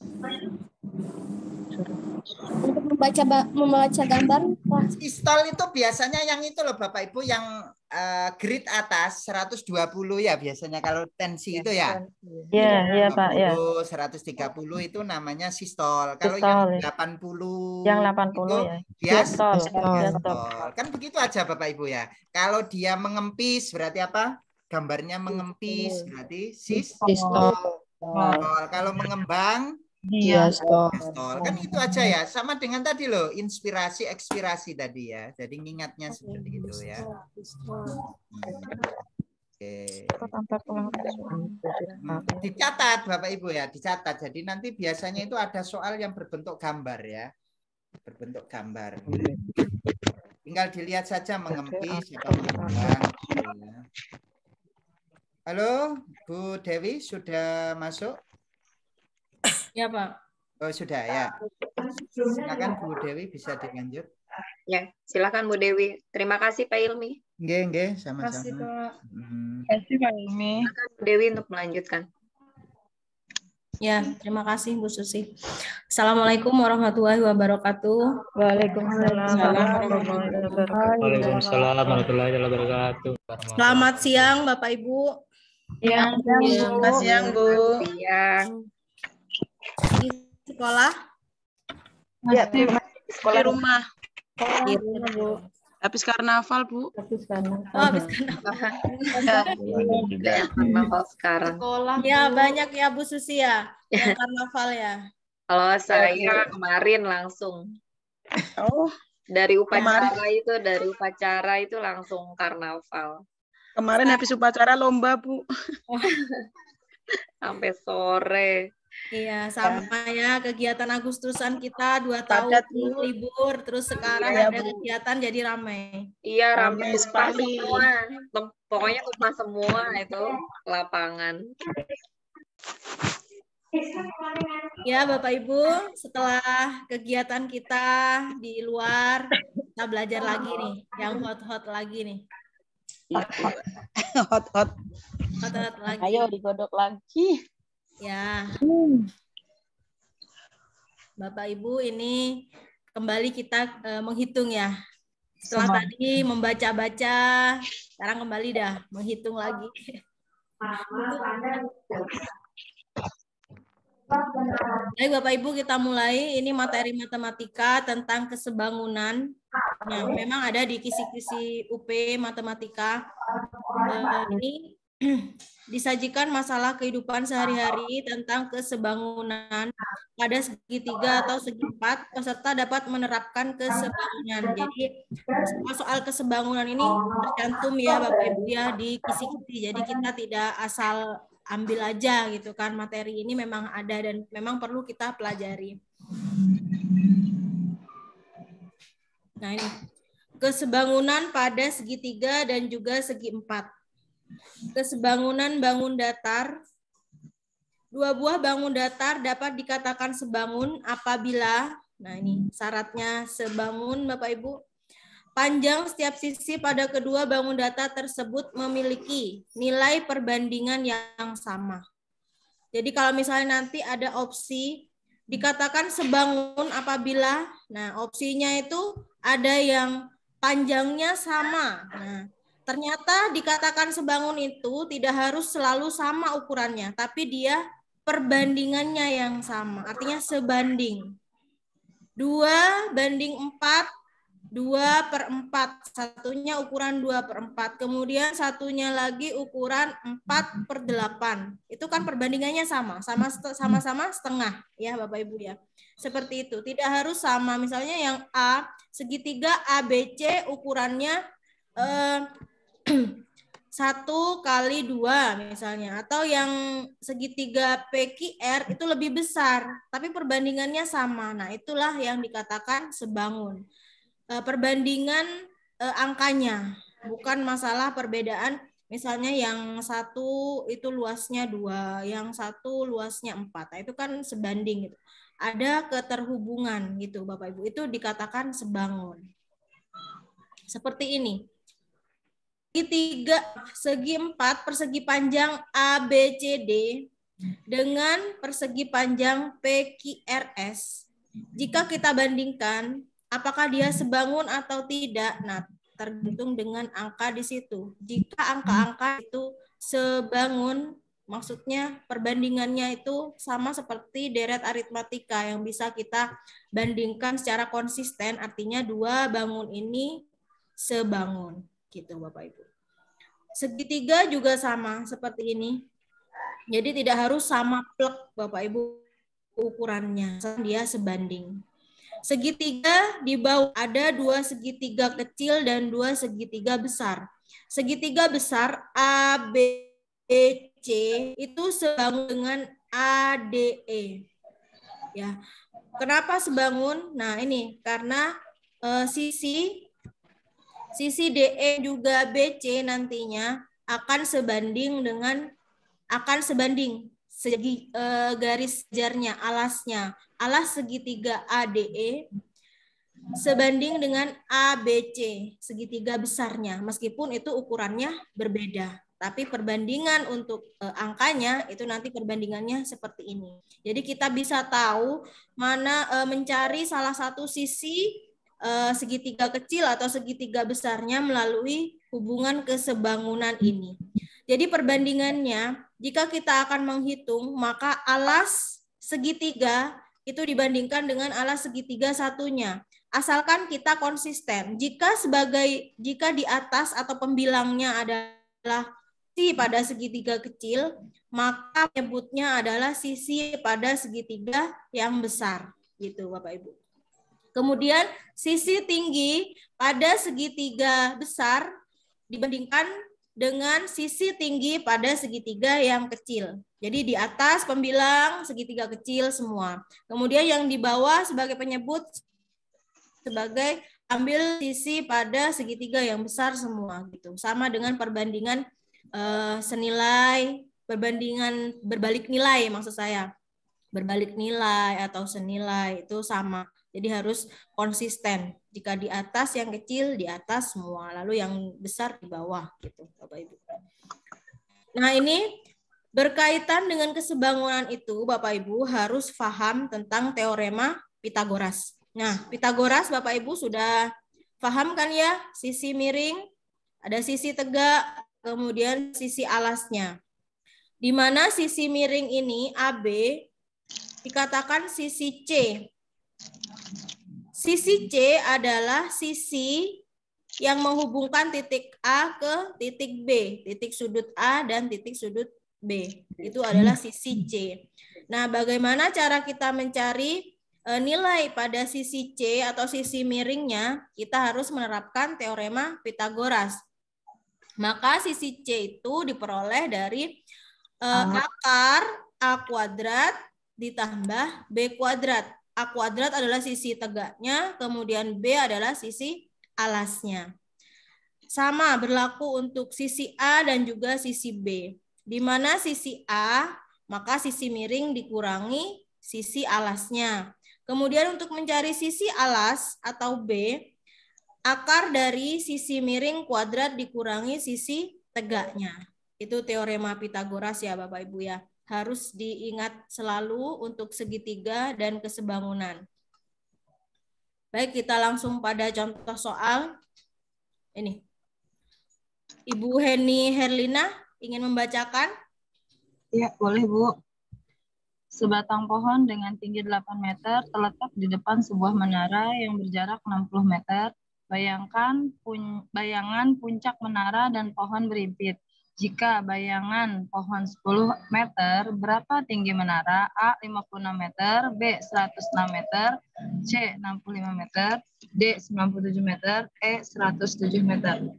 Untuk membaca membaca gambar, Pak. Sistol itu biasanya yang itu loh Bapak Ibu yang uh, grade atas seratus dua puluh ya biasanya kalau tensi itu ya. Iya, iya, Pak, ya. seratus tiga puluh itu namanya sistol. Kalau Sistol, yang ya. delapan puluh Yang delapan puluh itu ya. diastol. Diastol. Diastol. Kan begitu aja Bapak Ibu ya. Kalau dia mengempis berarti apa? Gambarnya mengempis berarti sistol. Kalau mengembang Diastol. diastol. Kan itu aja ya. Sama dengan tadi loh, inspirasi ekspirasi tadi ya. Jadi ngingatnya seperti itu ya. Oke. Dicatat Bapak Ibu ya, dicatat. Jadi nanti biasanya itu ada soal yang berbentuk gambar ya. Berbentuk gambar. Tinggal dilihat saja mengempis atau mengembang. Halo, Bu Dewi sudah masuk? Ya, Pak. Oh, sudah ya. Silakan Bu Dewi bisa dilanjut. Ya, silakan Bu Dewi. Terima kasih Pak Ilmi. Nggih, nggih, Terima kasih, sama-sama. Pak. Hmm. Terima kasih, Pak Ilmi. Silakan Bu Dewi untuk melanjutkan. Ya, terima kasih Bu Susi. Assalamualaikum warahmatullahi wabarakatuh. Waalaikumsalam warahmatullahi wabarakatuh. Waalaikumsalam warahmatullahi wabarakatuh. Selamat siang Bapak Ibu. Siang, Selamat siang, Bu. Siang. Di sekolah? Ya, Di, sekolah. di rumah. Di rumah, Bu. Habis karnaval, Bu. Habis karena. Oh, habis karnaval. Karnaval sekarang. Ya, banyak ya Bu Susi ya. Yang karnaval ya. Kalau saya kemarin langsung. Oh, Dari upacara Kemarin. itu, dari upacara itu langsung karnaval. kemarin habis upacara lomba, Bu. Sampai sore. Iya, sama ya kegiatan Agustusan kita dua tahun Padat, Bu. libur, terus sekarang Iya, ada Bu. kegiatan jadi ramai. Iya, Ramai ramai tumpah sekali. semua. Tem- Pokoknya tumpah semua itu lapangan. Ya, Bapak Ibu, setelah kegiatan kita di luar, kita belajar lagi nih, yang hot-hot lagi nih. Hot-hot. Hot-hot lagi. Ayo digodok lagi. Ya. Bapak Ibu, ini kembali kita eh, menghitung ya. Setelah tadi membaca-baca, sekarang kembali dah menghitung lagi. Baik Bapak Ibu, kita mulai. Ini materi matematika tentang kesebangunan. Nah, memang ada di kisi-kisi U P matematika. Eh, ini disajikan masalah kehidupan sehari-hari tentang kesebangunan pada segitiga atau segi empat, peserta dapat menerapkan kesebangunan. Jadi soal kesebangunan ini tercantum ya Bapak Ibu ya di kisi-kisi. Jadi kita tidak asal ambil aja gitu kan, materi ini memang ada dan memang perlu kita pelajari. Nah ini kesebangunan pada segitiga dan juga segi empat. Kesebangunan bangun datar. Dua buah bangun datar dapat dikatakan sebangun apabila, nah ini syaratnya sebangun Bapak Ibu, panjang setiap sisi pada kedua bangun datar tersebut memiliki nilai perbandingan yang sama. Jadi kalau misalnya nanti ada opsi dikatakan sebangun apabila, nah opsinya itu ada yang panjangnya sama. Nah, ternyata dikatakan sebangun itu tidak harus selalu sama ukurannya, tapi dia perbandingannya yang sama, artinya sebanding. Dua banding empat, dua per empat, satunya ukuran dua per empat, kemudian satunya lagi ukuran empat per delapan. Itu kan perbandingannya sama, sama-sama setengah ya Bapak Ibu ya. Seperti itu, tidak harus sama. Misalnya yang A, segitiga A B C ukurannya eh, satu kali dua misalnya, atau yang segitiga P Q R itu lebih besar tapi perbandingannya sama. Nah itulah yang dikatakan sebangun, e, perbandingan e, angkanya, bukan masalah perbedaan. Misalnya yang satu itu luasnya dua, yang satu luasnya empat, nah itu kan sebanding gitu, ada keterhubungan gitu Bapak Ibu, itu dikatakan sebangun. Seperti ini. Segitiga segi empat persegi panjang A B C D dengan persegi panjang P Q R S. Jika kita bandingkan apakah dia sebangun atau tidak, nah tergantung dengan angka di situ. Jika angka-angka itu sebangun, maksudnya perbandingannya itu sama seperti deret aritmatika yang bisa kita bandingkan secara konsisten, artinya dua bangun ini sebangun. Gitu Bapak Ibu. Segitiga juga sama seperti ini. Jadi tidak harus sama plek Bapak Ibu ukurannya, dia sebanding. Segitiga di bawah ada dua segitiga kecil dan dua segitiga besar. Segitiga besar A B C itu sebangun dengan A D E. Ya. Kenapa sebangun? Nah, ini karena uh, sisi Sisi D E juga B C nantinya akan sebanding dengan akan sebanding segi e, garis jarnya, alasnya. Alas segitiga A D E sebanding dengan A B C, segitiga besarnya. Meskipun itu ukurannya berbeda, tapi perbandingan untuk e, angkanya itu nanti perbandingannya seperti ini. Jadi kita bisa tahu mana e, mencari salah satu sisi Uh, segitiga kecil atau segitiga besarnya melalui hubungan kesebangunan ini. Jadi perbandingannya, jika kita akan menghitung, maka alas segitiga itu dibandingkan dengan alas segitiga satunya. Asalkan kita konsisten. Jika sebagai jika di atas atau pembilangnya adalah sisi pada segitiga kecil, maka menyebutnya adalah sisi pada segitiga yang besar. Gitu Bapak Ibu. Kemudian sisi tinggi pada segitiga besar dibandingkan dengan sisi tinggi pada segitiga yang kecil. Jadi di atas pembilang segitiga kecil semua. Kemudian yang di bawah sebagai penyebut sebagai ambil sisi pada segitiga yang besar semua gitu. Sama dengan perbandingan eh, senilai, perbandingan berbalik nilai maksud saya. Berbalik nilai atau senilai itu sama. Jadi harus konsisten. Jika di atas yang kecil di atas semua, lalu yang besar di bawah gitu, Bapak Ibu. Nah, ini berkaitan dengan kesebangunan itu, Bapak Ibu harus paham tentang teorema Pitagoras. Nah, Pitagoras Bapak Ibu sudah paham kan ya? Sisi miring, ada sisi tegak, kemudian sisi alasnya. Di mana sisi miring ini A B dikatakan sisi C. Sisi C adalah sisi yang menghubungkan titik A ke titik B, titik sudut A dan titik sudut B. Itu adalah sisi C. Nah, bagaimana cara kita mencari e, nilai pada sisi C atau sisi miringnya? Kita harus menerapkan teorema Pitagoras. Maka sisi C itu diperoleh dari e, akar A kuadrat ditambah B kuadrat. A kuadrat adalah sisi tegaknya, kemudian B adalah sisi alasnya. Sama berlaku untuk sisi A dan juga sisi B. Di mana sisi A, maka sisi miring dikurangi sisi alasnya. Kemudian untuk mencari sisi alas atau B, akar dari sisi miring kuadrat dikurangi sisi tegaknya. Itu teorema Pitagoras ya Bapak Ibu ya. Harus diingat selalu untuk segitiga dan kesebangunan. Baik, kita langsung pada contoh soal. Ini. Ibu Heni Herlina ingin membacakan? Ya, boleh Bu. Sebatang pohon dengan tinggi delapan meter terletak di depan sebuah menara yang berjarak enam puluh meter. Bayangkan pun, bayangan puncak menara dan pohon berimpit. Jika bayangan pohon sepuluh meter, berapa tinggi menara? A. lima puluh enam meter, B. seratus enam meter, C. enam puluh lima meter, D. sembilan puluh tujuh meter, E. seratus tujuh meter.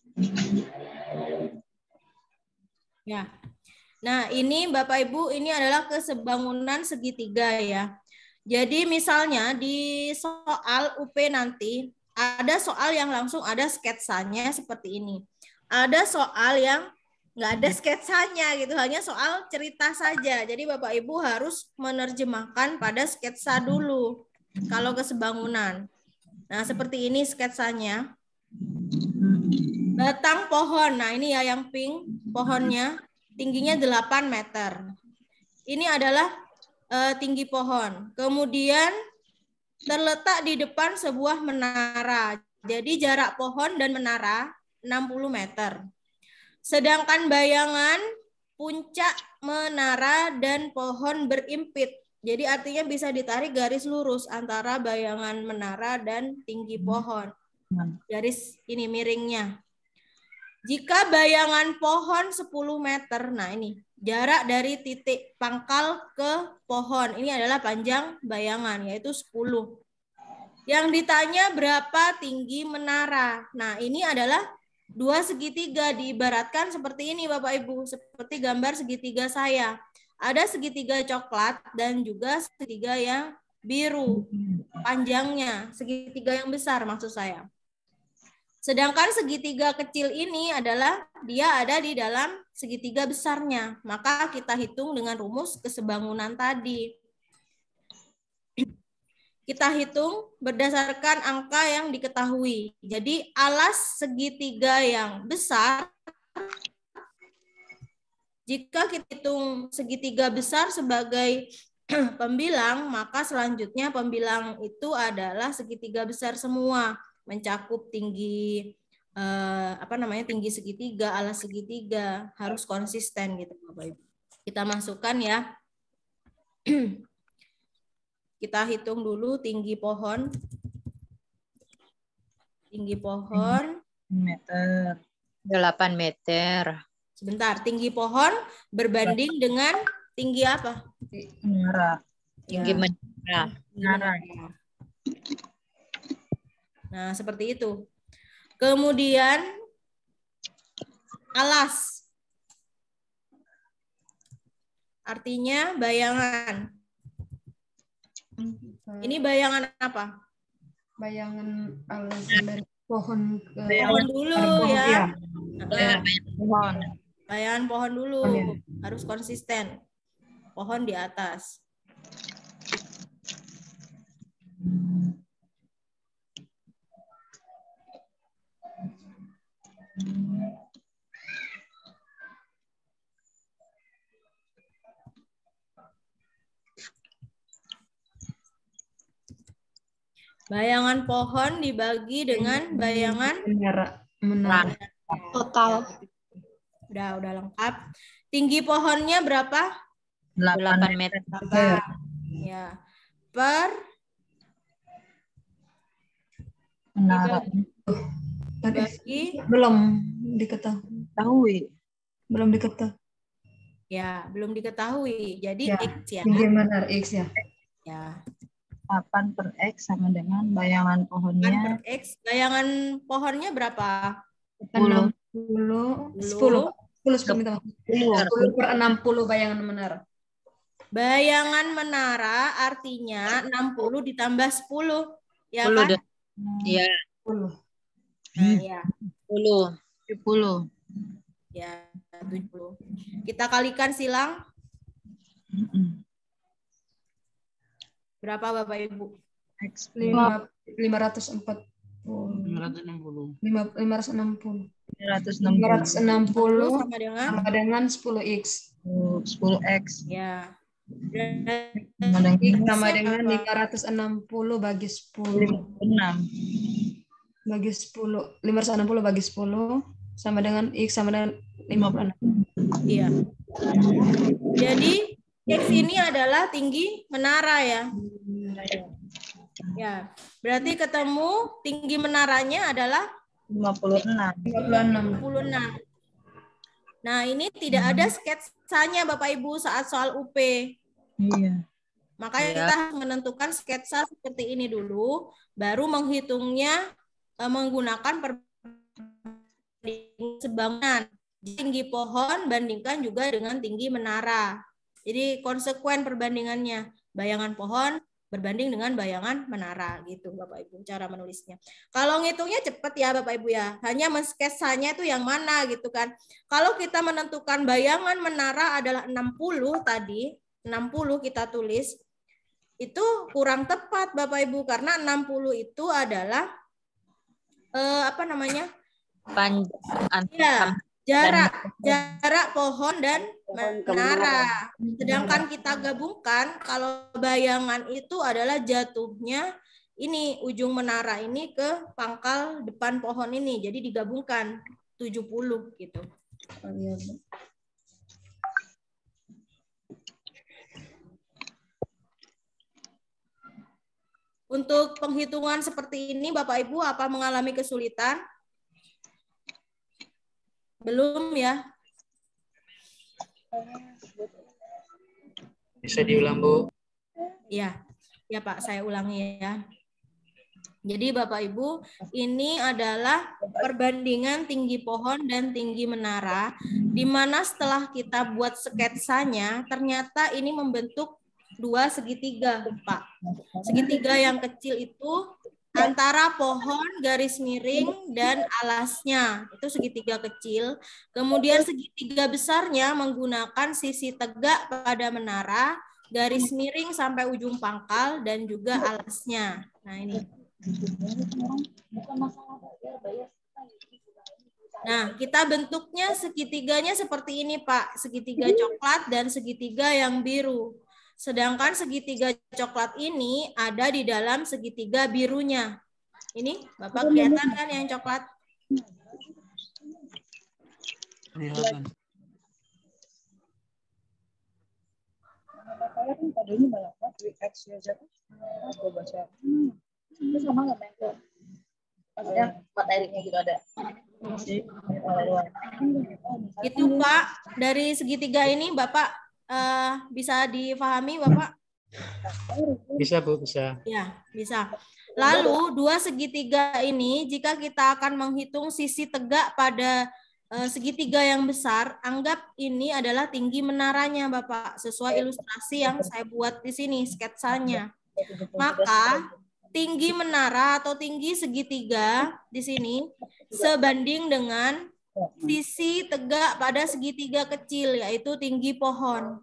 Ya. Nah, ini Bapak Ibu, ini adalah kesebangunan segitiga ya. Jadi misalnya di soal U P nanti, ada soal yang langsung ada sketsanya seperti ini. Ada soal yang nggak ada sketsanya gitu, hanya soal cerita saja. Jadi Bapak Ibu harus menerjemahkan pada sketsa dulu kalau kesebangunan. Nah, seperti ini sketsanya. Batang pohon, nah ini ya yang pink, pohonnya tingginya delapan meter. Ini adalah uh, tinggi pohon. Kemudian terletak di depan sebuah menara. Jadi jarak pohon dan menara enam puluh meter. Sedangkan bayangan puncak menara dan pohon berimpit. Jadi artinya bisa ditarik garis lurus antara bayangan menara dan tinggi pohon. Garis ini miringnya. Jika bayangan pohon sepuluh meter, nah ini jarak dari titik pangkal ke pohon. Ini adalah panjang bayangan, yaitu sepuluh. Yang ditanya berapa tinggi menara. Nah ini adalah dua segitiga, diibaratkan seperti ini Bapak Ibu, seperti gambar segitiga saya. Ada segitiga coklat dan juga segitiga yang biru, panjangnya, segitiga yang besar maksud saya. Sedangkan segitiga kecil ini adalah dia ada di dalam segitiga besarnya. Maka kita hitung dengan rumus kesebangunan tadi. Kita hitung berdasarkan angka yang diketahui. Jadi alas segitiga yang besar, jika kita hitung segitiga besar sebagai pembilang, maka selanjutnya pembilang itu adalah segitiga besar semua, mencakup tinggi eh, apa namanya tinggi segitiga, alas segitiga, harus konsisten gitu Bapak Ibu. Kita masukkan ya. Kita hitung dulu tinggi pohon. Tinggi pohon meter. delapan meter. Sebentar, tinggi pohon berbanding dengan tinggi apa? Menara. Tinggi Ya. menara. Menara. Nah, seperti itu. Kemudian alas. Artinya bayangan. Ini bayangan apa? Bayangan alas dari pohon ke Pohon dulu pohon, ya. iya. Nah, Pohon. bayangan pohon dulu. Pohon, ya. Harus konsisten. Pohon di atas. Bayangan pohon dibagi dengan bayangan menara. Menara. Total. udah udah lengkap. Tinggi pohonnya berapa? delapan meter. delapan. Ya. Per Menara. bagi belum diketahui. Belum diketahui. Ya, belum diketahui. Jadi Ya, X ya. tinggi menara X ya. Ya. delapan per X sama dengan bayangan pohonnya. delapan per X, bayangan pohonnya berapa? enam puluh, sepuluh. sepuluh, sepuluh, minta maaf. sepuluh per enam puluh bayangan menara. Bayangan menara artinya enam puluh ditambah sepuluh. Ya sepuluh kan? dah. Iya. sepuluh. Nah, ya. sepuluh. sepuluh. Ya, tujuh puluh. Kita kalikan silang. Berapa Bapak Ibu? X lima ratus empat puluh. lima ratus enam puluh. lima ratus enam puluh. lima ratus enam puluh sama dengan sama dengan sepuluh X. sepuluh X. Ya. X sama dengan lima ratus enam puluh bagi sepuluh. enam. Bagi sepuluh. lima ratus enam puluh bagi sepuluh sama dengan X sama dengan lima puluh enam. Iya. Jadi X ini adalah tinggi menara ya. Ya, berarti ketemu tinggi menaranya adalah lima puluh enam. lima puluh enam. Nah, ini tidak ada sketsanya Bapak Ibu saat soal U P. Iya. Makanya kita harus menentukan sketsa seperti ini dulu, baru menghitungnya eh, menggunakan perbandingan sebangunan. Tinggi pohon bandingkan juga dengan tinggi menara. Jadi konsekuen perbandingannya. Bayangan pohon berbanding dengan bayangan menara gitu Bapak Ibu cara menulisnya. Kalau ngitungnya cepat ya Bapak Ibu ya. Hanya mensketsanya itu yang mana gitu kan. Kalau kita menentukan bayangan menara adalah enam puluh tadi, enam puluh kita tulis, itu kurang tepat Bapak Ibu karena enam puluh itu adalah eh, apa namanya? Panjang. Ya, jarak jarak pohon dan menara. Sedangkan kita gabungkan kalau bayangan itu adalah jatuhnya ini ujung menara ini ke pangkal depan pohon ini. Jadi digabungkan tujuh puluh gitu. Untuk penghitungan seperti ini Bapak Ibu apa mengalami kesulitan? Belum ya? Bisa diulang, Bu? Ya, ya Pak, saya ulangi ya. Jadi Bapak Ibu, ini adalah perbandingan tinggi pohon dan tinggi menara, di mana setelah kita buat sketsanya, ternyata ini membentuk dua segitiga, Pak. Segitiga yang kecil itu antara pohon, garis miring, dan alasnya. Itu segitiga kecil. Kemudian segitiga besarnya menggunakan sisi tegak pada menara, garis miring sampai ujung pangkal, dan juga alasnya. Nah ini. Nah, kita bentuknya segitiganya seperti ini, Pak. Segitiga coklat dan segitiga yang biru. Sedangkan segitiga coklat ini ada di dalam segitiga birunya. Ini, Bapak kelihatan kan yang coklat? Kelihatan. Itu sama nggak Bang? Maksudnya materinya gitu ada. Itu Pak, dari segitiga ini Bapak uh, bisa difahami Bapak? Bisa Bu, bisa. Ya, bisa. Lalu dua segitiga ini jika kita akan menghitung sisi tegak pada uh, segitiga yang besar, anggap ini adalah tinggi menaranya Bapak, sesuai ilustrasi yang saya buat di sini sketsanya. Maka tinggi menara atau tinggi segitiga di sini sebanding dengan sisi tegak pada segitiga kecil, yaitu tinggi pohon.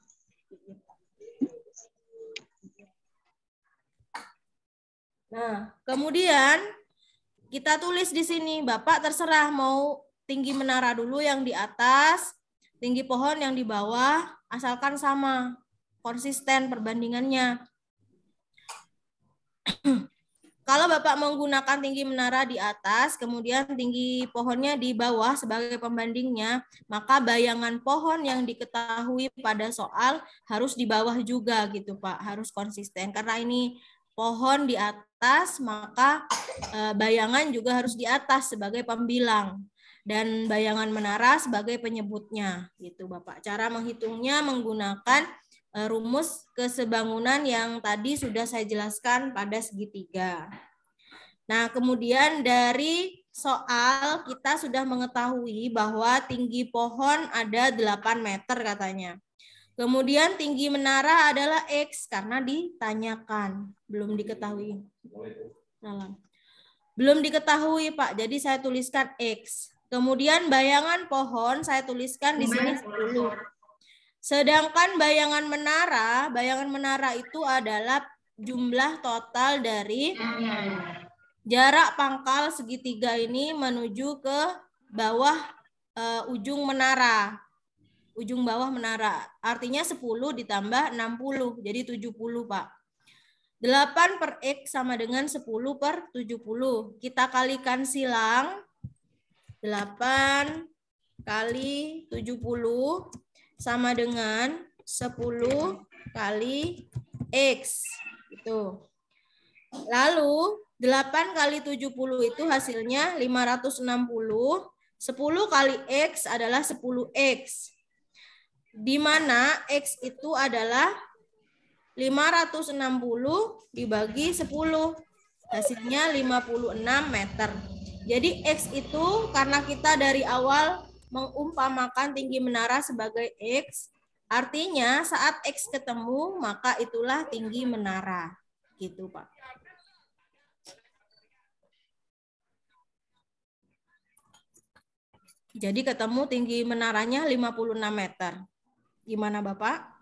Nah, kemudian kita tulis di sini, Bapak terserah mau tinggi menara dulu yang di atas, tinggi pohon yang di bawah, asalkan sama, konsisten perbandingannya. Kalau Bapak menggunakan tinggi menara di atas, kemudian tinggi pohonnya di bawah sebagai pembandingnya, maka bayangan pohon yang diketahui pada soal harus di bawah juga gitu Pak, harus konsisten. Karena ini pohon di atas, maka eh, bayangan juga harus di atas sebagai pembilang. Dan bayangan menara sebagai penyebutnya. Gitu Bapak. Cara menghitungnya menggunakan eh, rumus kesebangunan yang tadi sudah saya jelaskan pada segitiga. Nah, kemudian dari soal kita sudah mengetahui bahwa tinggi pohon ada delapan meter katanya. Kemudian tinggi menara adalah X karena ditanyakan, belum diketahui. Salah. Belum diketahui, Pak. Jadi saya tuliskan X. Kemudian bayangan pohon saya tuliskan di sini sepuluh. Sedangkan bayangan menara, bayangan menara itu adalah jumlah total dari jarak pangkal segitiga ini menuju ke bawah uh, ujung menara. Ujung bawah menara. Artinya sepuluh ditambah enam puluh, jadi tujuh puluh, Pak. delapan per X sama dengan sepuluh per tujuh puluh. Kita kalikan silang. delapan kali tujuh puluh sama dengan sepuluh kali X. Itu. Lalu delapan kali tujuh puluh itu hasilnya lima ratus enam puluh. sepuluh kali X adalah sepuluh X. Di mana X itu adalah lima ratus enam puluh dibagi sepuluh. Hasilnya lima puluh enam meter. Jadi X itu karena kita dari awal mengumpamakan tinggi menara sebagai X, artinya saat X ketemu maka itulah tinggi menara. Gitu, Pak. Jadi ketemu tinggi menaranya lima puluh enam meter. Gimana, Bapak?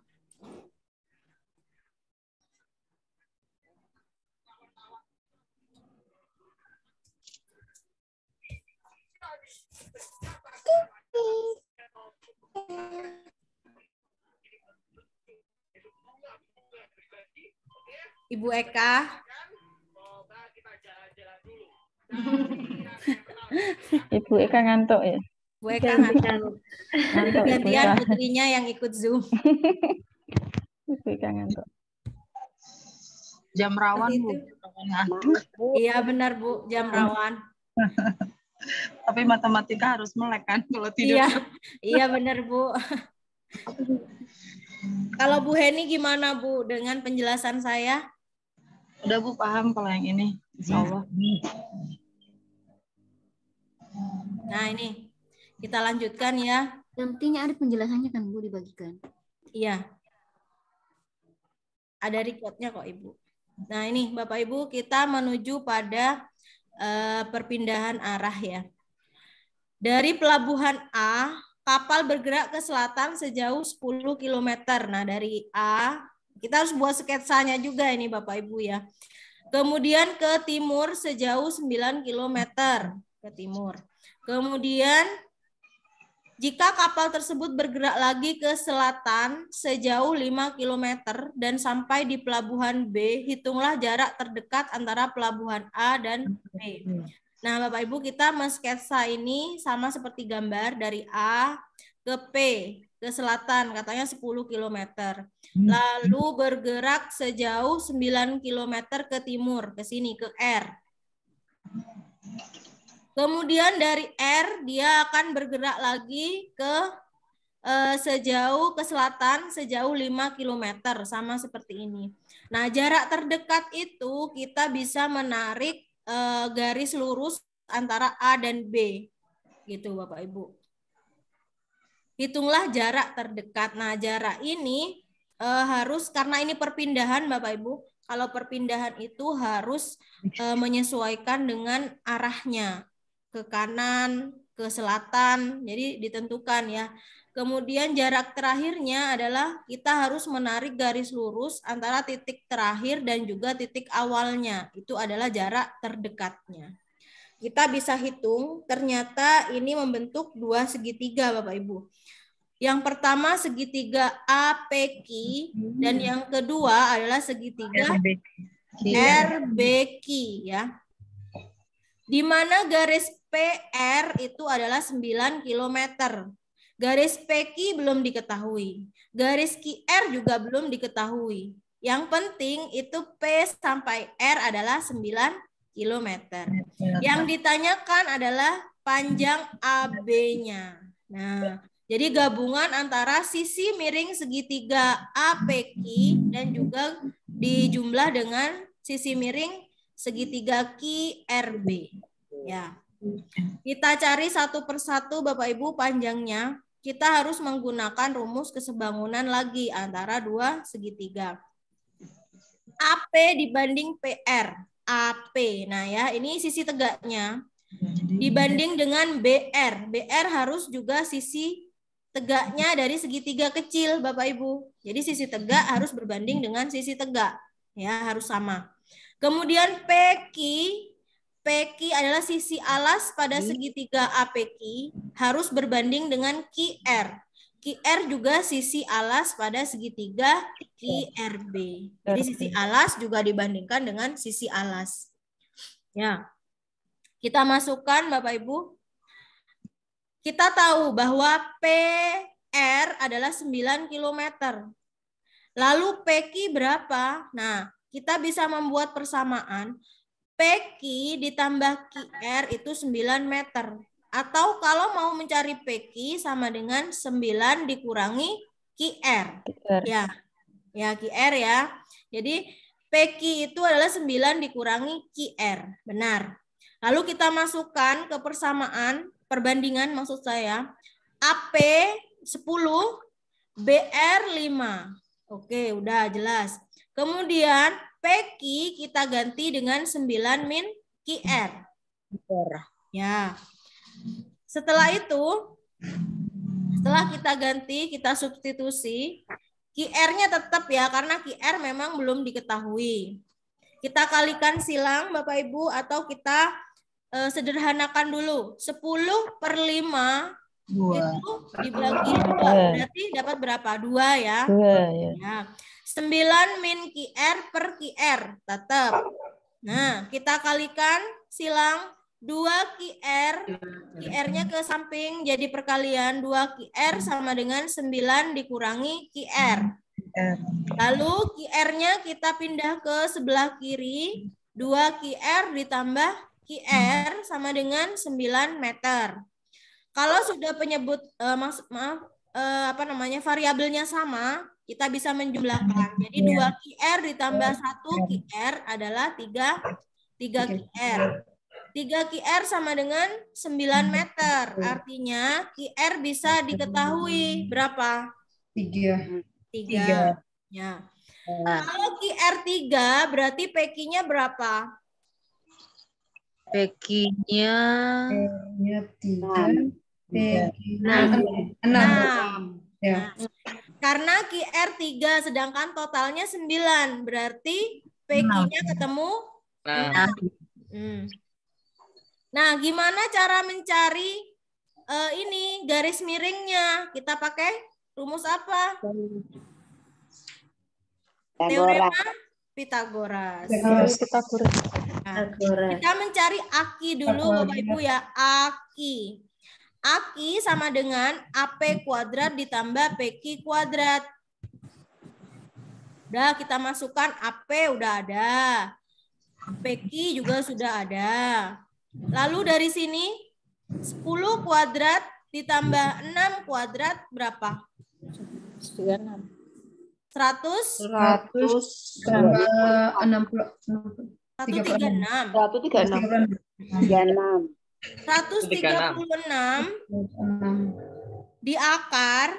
Ibu Eka. Ibu Eka ngantuk ya? Bu Eka ngantuk. Nanti gantian putrinya yang ikut Zoom. Ibu Eka ngantuk. Jam rawan, Bu. Iya benar, Bu, jam rawan. Tapi matematika harus melek kan kalau tidur. Iya, iya benar, Bu. Kalau Bu Heni gimana, Bu, dengan penjelasan saya? Udah, Bu, paham kalau yang ini. Insya Allah. Nah, ini. Kita lanjutkan ya. Nantinya ada penjelasannya kan, Bu, dibagikan. Iya. Ada recordnya kok, Ibu. Nah, ini Bapak Ibu, kita menuju pada uh, perpindahan arah ya. Dari pelabuhan A, kapal bergerak ke selatan sejauh sepuluh kilometer. Nah, dari A, kita harus buat sketsanya juga ini Bapak Ibu ya. Kemudian ke timur sejauh sembilan kilometer ke timur. Kemudian jika kapal tersebut bergerak lagi ke selatan sejauh lima kilometer dan sampai di pelabuhan B, hitunglah jarak terdekat antara pelabuhan A dan B. Nah, Bapak Ibu, kita mensketsa ini sama seperti gambar dari A ke P, ke selatan, katanya sepuluh kilometer. Lalu bergerak sejauh sembilan kilometer ke timur, ke sini, ke R. Kemudian dari R, dia akan bergerak lagi ke eh, sejauh ke selatan, sejauh lima kilometer, sama seperti ini. Nah, jarak terdekat itu kita bisa menarik eh, garis lurus antara A dan B. Gitu, Bapak Ibu. Hitunglah jarak terdekat. Nah, jarak ini eh, harus, karena ini perpindahan Bapak Ibu, kalau perpindahan itu harus eh, menyesuaikan dengan arahnya. Ke kanan, ke selatan, jadi ditentukan ya. Kemudian jarak terakhirnya adalah kita harus menarik garis lurus antara titik terakhir dan juga titik awalnya. Itu adalah jarak terdekatnya. Kita bisa hitung, ternyata ini membentuk dua segitiga Bapak Ibu. Yang pertama segitiga A P Q dan yang kedua adalah segitiga R B Q ya. Di mana garis P R itu adalah sembilan kilometer. Garis P Q belum diketahui. Garis Q R juga belum diketahui. Yang penting itu P sampai R adalah sembilan kilometer. Yang ditanyakan adalah panjang A B-nya. Nah, jadi gabungan antara sisi miring segitiga A P Q dan juga dijumlah dengan sisi miring segitiga Q R B. Ya. Kita cari satu persatu Bapak Ibu panjangnya. Kita harus menggunakan rumus kesebangunan lagi antara dua segitiga. A P dibanding P R. A P. Nah ya, ini sisi tegaknya. Dibanding dengan B R. B R harus juga sisi tegaknya dari segitiga kecil, Bapak Ibu. Jadi sisi tegak harus berbanding dengan sisi tegak. Ya, harus sama. Kemudian P Q. P Q adalah sisi alas pada segitiga A P Q. Harus berbanding dengan Q R. Q R juga sisi alas pada segitiga Q R B. Jadi sisi alas juga dibandingkan dengan sisi alas. Ya. Kita masukkan Bapak Ibu. Kita tahu bahwa P R adalah sembilan kilometer. Lalu P Q berapa? Nah, kita bisa membuat persamaan. P Q ditambah Q R itu sembilan meter. Atau kalau mau mencari P Q sama dengan sembilan dikurangi Q R. Ya, ya Q R ya. Jadi P Q itu adalah sembilan dikurangi Q R. Benar. Lalu kita masukkan ke persamaan, perbandingan maksud saya. A P sepuluh, B R lima. Oke, udah jelas. Kemudian P Q kita ganti dengan sembilan min Q R. Ya. Setelah itu, setelah kita ganti, kita substitusi, Q R-nya tetap ya, karena Q R memang belum diketahui. Kita kalikan silang, Bapak Ibu, atau kita eh, sederhanakan dulu. sepuluh per lima dua. Itu dibagi dua. Berarti dapat berapa? dua ya. dua, ya. Ya. sembilan min Q R per Q R. Tetap. Nah, kita kalikan silang. dua Q R, Q R-nya ke samping jadi perkalian dua Q R sama dengan sembilan dikurangi Q R. Lalu Q R-nya kita pindah ke sebelah kiri, dua Q R ditambah Q R sama dengan sembilan meter. Kalau sudah penyebut eh, maaf, maaf eh, apa namanya variabelnya sama, kita bisa menjumlahkan. Jadi dua Q R ditambah satu Q R adalah tiga Q R. tiga Q R sama dengan sembilan meter. Artinya Q R bisa diketahui berapa? tiga. tiga. Ya. Kalau Q R tiga berarti P Q-nya berapa? P Q-nya tiga. enam. Ya. Karena Q R tiga sedangkan totalnya sembilan. Berarti P Q-nya ketemu enam. Hmm. Nah, gimana cara mencari uh, ini garis miringnya? Kita pakai rumus apa? Teorema Pitagoras. Pitagoras. Nah, kita mencari A Q dulu, Bapak Ibu ya. A Q. A Q sama dengan A P kuadrat ditambah P Q kuadrat. Udah, kita masukkan A P udah ada. P Q juga sudah ada. Lalu dari sini sepuluh kuadrat ditambah enam kuadrat berapa? seratus? seratus tambah enam puluh. seratus tiga puluh enam. seratus tiga puluh enam. seratus tiga puluh enam di akar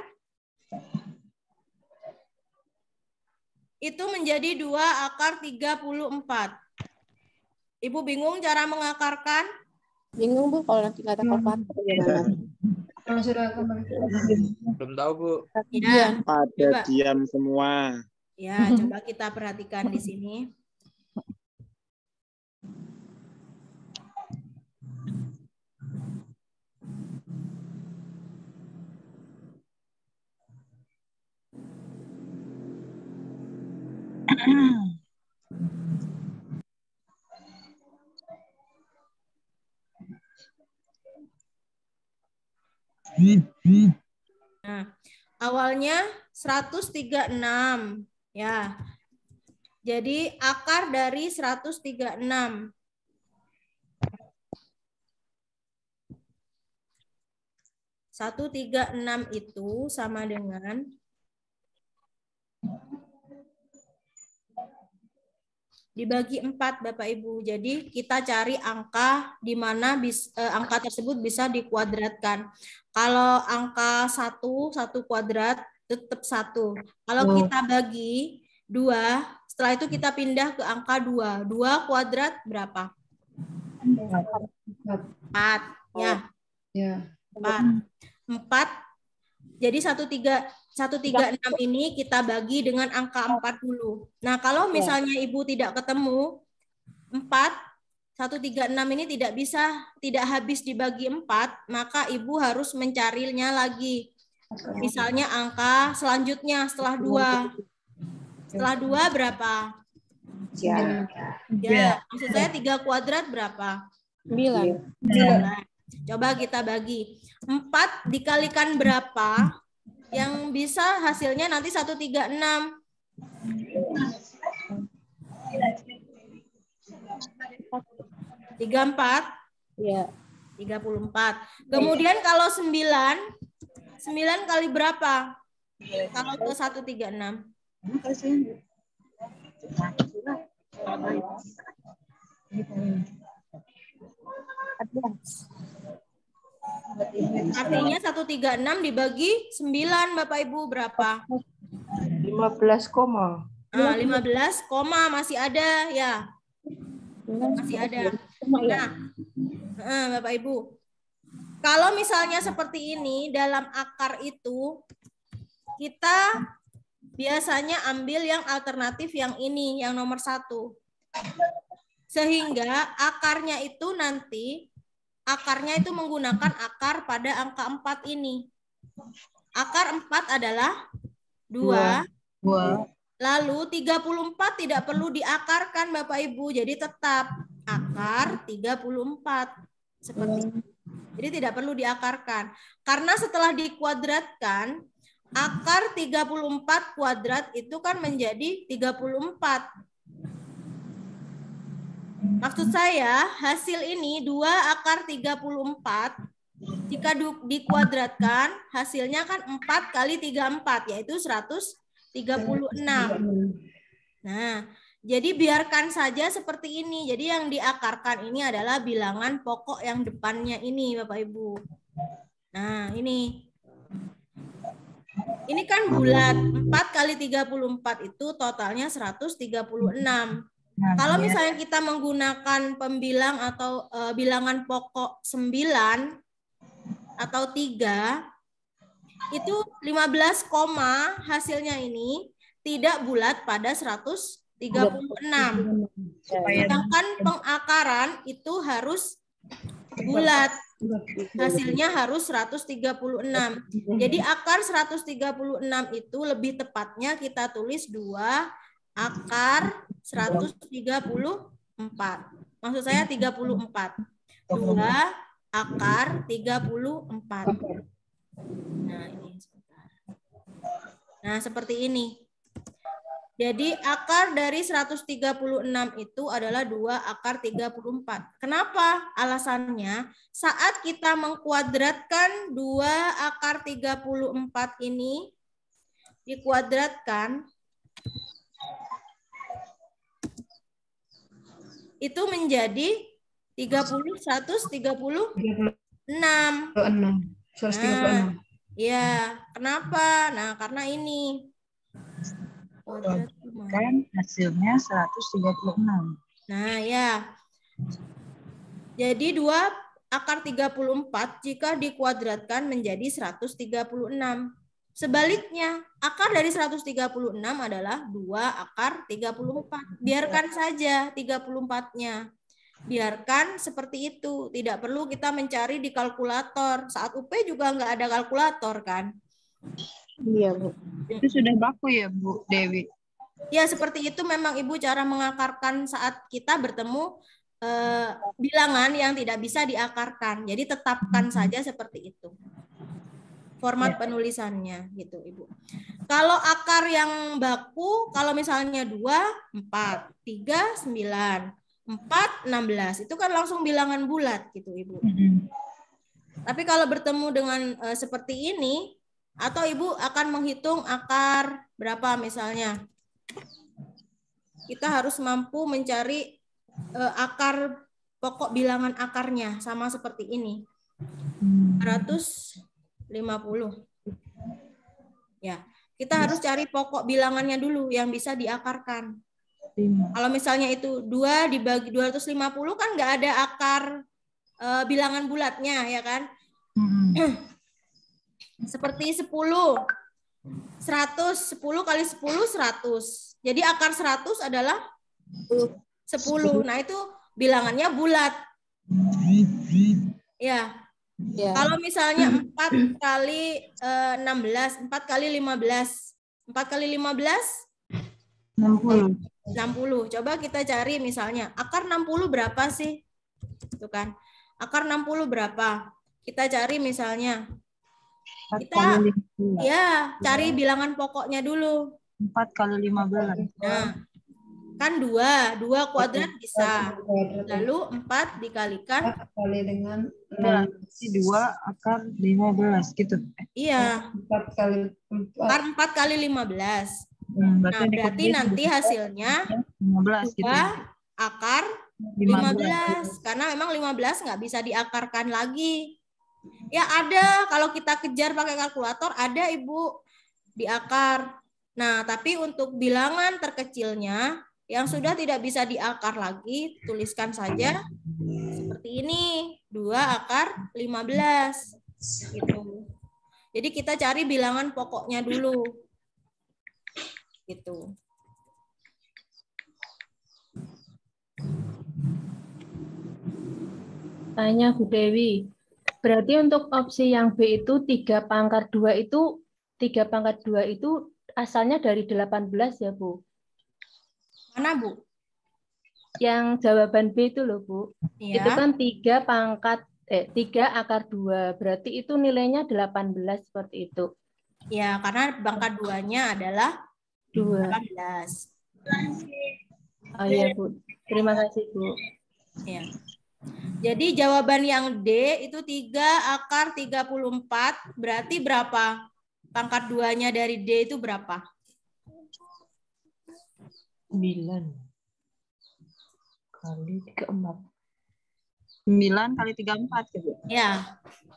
itu menjadi dua akar tiga puluh empat. Ibu bingung cara mengakarkan? Bingung Bu, kalau nanti nggak ada kalkulator gimana? Kalau sudah kembali. Belum tahu Bu. Ya, Pada coba. diam semua. Ya, coba kita perhatikan di sini. Nah, awalnya seratus tiga puluh enam ya. Jadi akar dari seratus tiga puluh enam. seratus tiga puluh enam itu sama dengan dibagi empat Bapak Ibu. Jadi kita cari angka di mana bis, eh, angka tersebut bisa dikuadratkan. Kalau angka satu, satu kuadrat tetap satu. Kalau Oh. kita bagi dua, setelah itu kita pindah ke angka dua. dua kuadrat berapa? empat. Ya. Ya. empat. empat. Jadi satu tiga satu tiga enam ini kita bagi dengan angka empat dulu. Nah, kalau misalnya Ibu tidak ketemu empat, satu tiga enam ini tidak bisa, tidak habis dibagi empat, maka Ibu harus mencarinya lagi. Misalnya angka selanjutnya setelah dua. Setelah dua berapa? Ya. Ya, maksud saya tiga kuadrat berapa? Sembilan. Sembilan. Coba kita bagi. empat dikalikan berapa? Yang bisa hasilnya nanti seratus tiga puluh enam. tiga puluh empat. Ya. tiga puluh empat. Kemudian kalau sembilan, sembilan kali berapa? Kalau ke seratus tiga puluh enam. Artinya seratus tiga puluh enam dibagi sembilan Bapak Ibu berapa? lima belas koma. Nah, lima belas koma masih ada ya. Masih ada. Nah, eh, Bapak Ibu. Kalau misalnya seperti ini dalam akar itu kita biasanya ambil yang alternatif yang ini, yang nomor satu. Sehingga akarnya itu nanti akarnya itu menggunakan akar pada angka empat ini. Akar empat adalah dua. Dua. Lalu tiga puluh empat tidak perlu diakarkan Bapak Ibu. Jadi tetap akar tiga puluh empat. Seperti ini. Jadi tidak perlu diakarkan. Karena setelah dikuadratkan, akar tiga puluh empat kuadrat itu kan menjadi tiga puluh empat. Maksud saya, hasil ini dua akar tiga puluh empat, jika dikuadratkan, hasilnya kan empat kali tiga puluh empat, yaitu seratus tiga puluh enam. Nah, jadi biarkan saja seperti ini. Jadi yang diakarkan ini adalah bilangan pokok yang depannya ini, Bapak Ibu. Nah, ini. Ini kan bulat. empat kali tiga puluh empat itu totalnya seratus tiga puluh enam. Kalau misalnya kita menggunakan pembilang atau e, bilangan pokok sembilan atau tiga, itu lima belas koma hasilnya ini tidak bulat pada seratus tiga puluh enam. Sedangkan pengakaran itu harus bulat. Hasilnya harus seratus tiga puluh enam. Jadi akar seratus tiga puluh enam itu lebih tepatnya kita tulis dua akar seratus tiga puluh empat. Maksud saya tiga puluh empat. dua akar tiga puluh empat. Nah, ini sebentar. Nah, seperti ini. Jadi akar dari seratus tiga puluh enam itu adalah dua akar tiga puluh empat. Kenapa? Alasannya saat kita mengkuadratkan dua akar tiga puluh empat ini dikuadratkan itu menjadi tiga puluh, seratus tiga puluh enam. seratus tiga puluh enam. Nah, ya, kenapa? Nah, karena ini. Kan hasilnya seratus tiga puluh enam. Nah, ya. Jadi dua akar tiga puluh empat jika dikuadratkan menjadi seratus tiga puluh enam. Sebaliknya, akar dari seratus tiga puluh enam adalah dua akar tiga puluh empat. Biarkan saja tiga puluh empat-nya. Biarkan seperti itu. Tidak perlu kita mencari di kalkulator. Saat U P juga nggak ada kalkulator, kan? Iya, Bu. Itu sudah baku ya, Bu Dewi? Ya, seperti itu memang Ibu cara mengakarkan saat kita bertemu eh, bilangan yang tidak bisa diakarkan. Jadi tetapkan saja seperti itu. format penulisannya gitu Ibu. Kalau akar yang baku, kalau misalnya dua, empat, tiga, sembilan, empat, enam belas, itu kan langsung bilangan bulat gitu Ibu. Tapi kalau bertemu dengan uh, seperti ini, atau Ibu akan menghitung akar berapa misalnya. Kita harus mampu mencari uh, akar pokok bilangan akarnya, sama seperti ini. seratus lima puluh. Ya, kita harus cari pokok bilangannya dulu yang bisa diakarkan. Kalau misalnya itu dua dibagi dua ratus lima puluh kan nggak ada akar e, bilangan bulatnya, ya kan? Seperti sepuluh. seratus, sepuluh kali sepuluh, seratus. Jadi akar seratus adalah sepuluh. Nah, itu bilangannya bulat. Ya. Ya. Kalau misalnya empat kali enam belas, empat kali lima belas, empat kali lima belas, enam puluh. enam puluh. Coba kita cari misalnya, akar enam puluh berapa sih? Itu kan. Akar enam puluh berapa? Kita cari misalnya. Kita ya, cari bilangan pokoknya dulu. empat kali lima belas. Nah, kan dua, dua kuadrat bisa. Lalu empat dikalikan kali dengan enam, dua akar lima belas gitu. Iya. empat kali Akar empat kali lima belas. Hmm, nah, berarti nanti hasilnya lima belas gitu. Akar lima belas. Karena memang lima belas nggak bisa diakarkan lagi. Ya ada, kalau kita kejar pakai kalkulator ada Ibu diakar. Nah, tapi untuk bilangan terkecilnya yang sudah tidak bisa diakar lagi, tuliskan saja seperti ini, dua akar lima belas. Gitu. Jadi kita cari bilangan pokoknya dulu. Gitu. Tanya Bu Dewi, berarti untuk opsi yang B itu tiga pangkat dua itu, tiga pangkat dua itu asalnya dari delapan belas ya Bu? Mana Bu? Yang jawaban B itu loh Bu. Ya. Itu kan tiga pangkat eh tiga akar dua. Berarti itu nilainya delapan belas seperti itu. Ya, karena pangkat duanya adalah dua. delapan belas. Oh iya Bu. Terima kasih Bu. Ya. Jadi jawaban yang D itu tiga akar tiga puluh empat. Berarti berapa? Pangkat duanya dari D itu berapa? sembilan kali tiga puluh empat. sembilan kali tiga puluh empat gitu. Ya.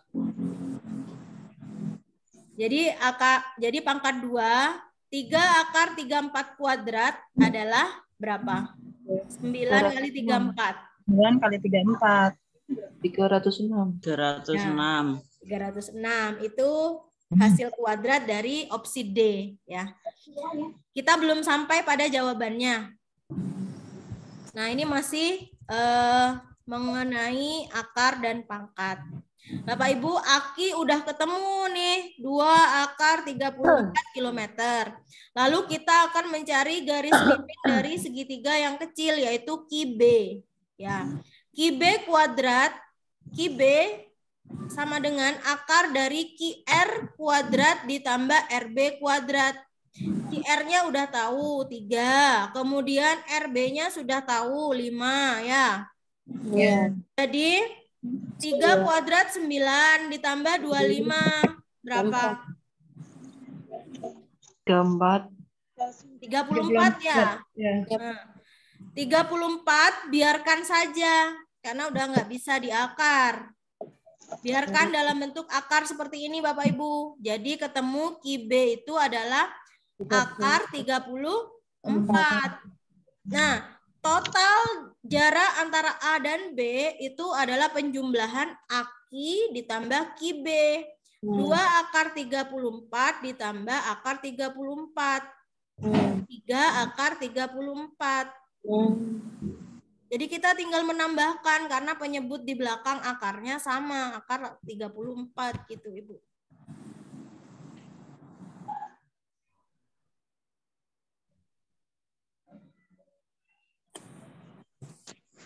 Jadi akar jadi pangkat dua, tiga akar tiga puluh empat kuadrat adalah berapa? sembilan kali tiga puluh empat. sembilan kali tiga puluh empat. tiga ratus enam. tiga ratus enam. Nah, tiga ratus enam itu hasil kuadrat dari opsi D ya. Kita belum sampai pada jawabannya. Nah, ini masih eh, mengenai akar dan pangkat. Bapak Ibu, Aki udah ketemu nih dua akar tiga puluh empat kilometer. Lalu kita akan mencari garis lipit dari segitiga yang kecil yaitu Q B. Ya. Q B kuadrat, Q B sama dengan akar dari Q R kuadrat ditambah R B kuadrat. Q R-nya udah tahu tiga, kemudian R B-nya sudah tahu lima ya. Ya. Jadi tiga kuadrat sembilan ditambah dua puluh lima berapa? tiga puluh empat. tiga puluh empat ya. Nah, tiga puluh empat biarkan saja karena udah nggak bisa diakar. Biarkan dalam bentuk akar seperti ini Bapak Ibu. Jadi ketemu Q B itu adalah akar tiga puluh empat. Nah, total jarak antara A dan B itu adalah penjumlahan Aki ditambah Q B. dua akar tiga puluh empat ditambah akar tiga puluh empat. tiga akar tiga puluh empat. Jadi kita tinggal menambahkan karena penyebut di belakang akarnya sama, akar tiga puluh empat gitu Ibu.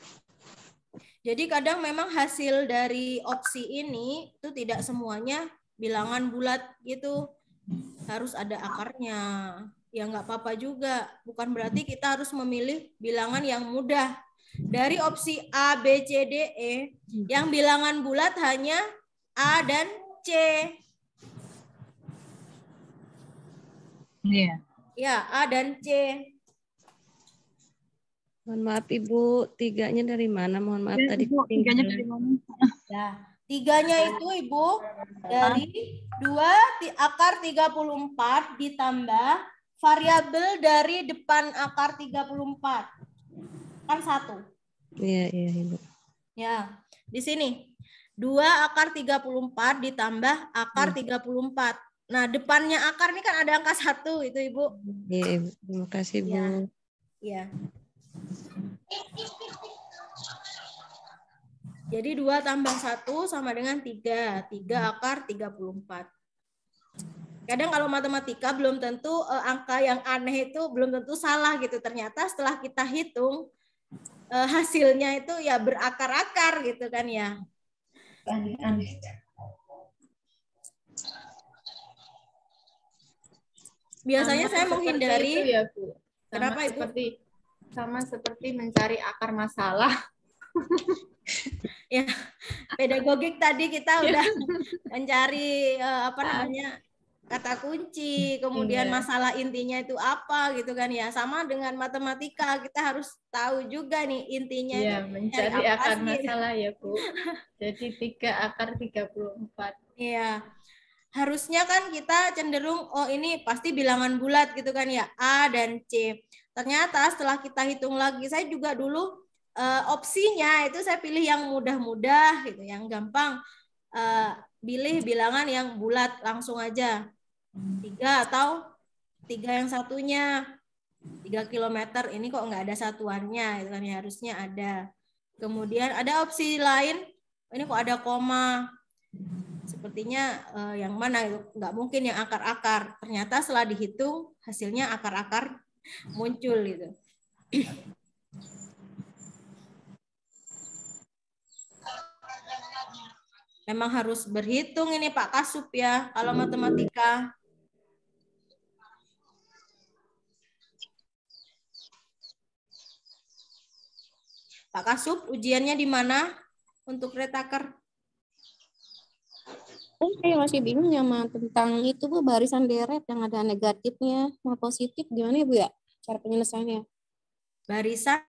Jadi kadang memang hasil dari opsi ini itu tidak semuanya bilangan bulat gitu, harus ada akarnya. Ya nggak apa-apa juga, bukan berarti kita harus memilih bilangan yang mudah. Dari opsi A, B, C, D, E, yang bilangan bulat hanya A dan C. Iya. Ya, A dan C. Mohon maaf Ibu, tiganya dari mana? Mohon maaf Ya, tadi Ibu, tiganya ketinggalan. dari mana? Ya, tiganya itu Ibu dari dua akar tiga puluh empat ditambah variabel dari depan akar tiga puluh empat. Kan satu. Iya, iya Ibu. Ya, di sini dua akar tiga puluh empat ditambah akar tiga puluh empat. Nah, depannya akar ini kan ada angka satu itu Ibu. Iya Ibu, terima kasih Bu. Ya. Iya. Jadi dua tambah satu sama dengan tiga. tiga akar tiga puluh empat. Kadang kalau matematika belum tentu eh, angka yang aneh itu belum tentu salah gitu. Ternyata setelah kita hitung eh, hasilnya itu ya berakar-akar gitu kan ya. Aneh-aneh. Biasanya Sama saya seperti menghindari. itu ya, Bu. Sama Kenapa Ibu? seperti sama seperti mencari akar masalah. Ya, pedagogik tadi kita udah mencari eh, apa namanya kata kunci, kemudian Iya. masalah intinya itu apa gitu kan ya. Sama dengan matematika, kita harus tahu juga nih intinya Iya, itu mencari nyari apa akar sih. masalah ya, Bu. Jadi tiga akar tiga puluh empat. Iya. Harusnya kan kita cenderung oh ini pasti bilangan bulat gitu kan ya, A dan C. Ternyata setelah kita hitung lagi, saya juga dulu eh, opsinya itu saya pilih yang mudah-mudah gitu, yang gampang. Eh, pilih bilangan yang bulat langsung aja. Tiga atau tiga yang satunya. Tiga kilometer ini kok nggak ada satuannya, itu kan ya, harusnya ada. Kemudian ada opsi lain, ini kok ada koma. Sepertinya eh, yang mana itu nggak mungkin yang akar-akar. Ternyata setelah dihitung hasilnya akar-akar muncul gitu. Memang harus berhitung ini Pak Kasup ya kalau matematika. Pak Kasup, ujiannya di mana untuk retaker? Oh, saya masih bingung ya Ma, tentang itu Bu, barisan deret yang ada negatifnya sama positif gimana ya Bu ya cara penyelesaiannya? Barisan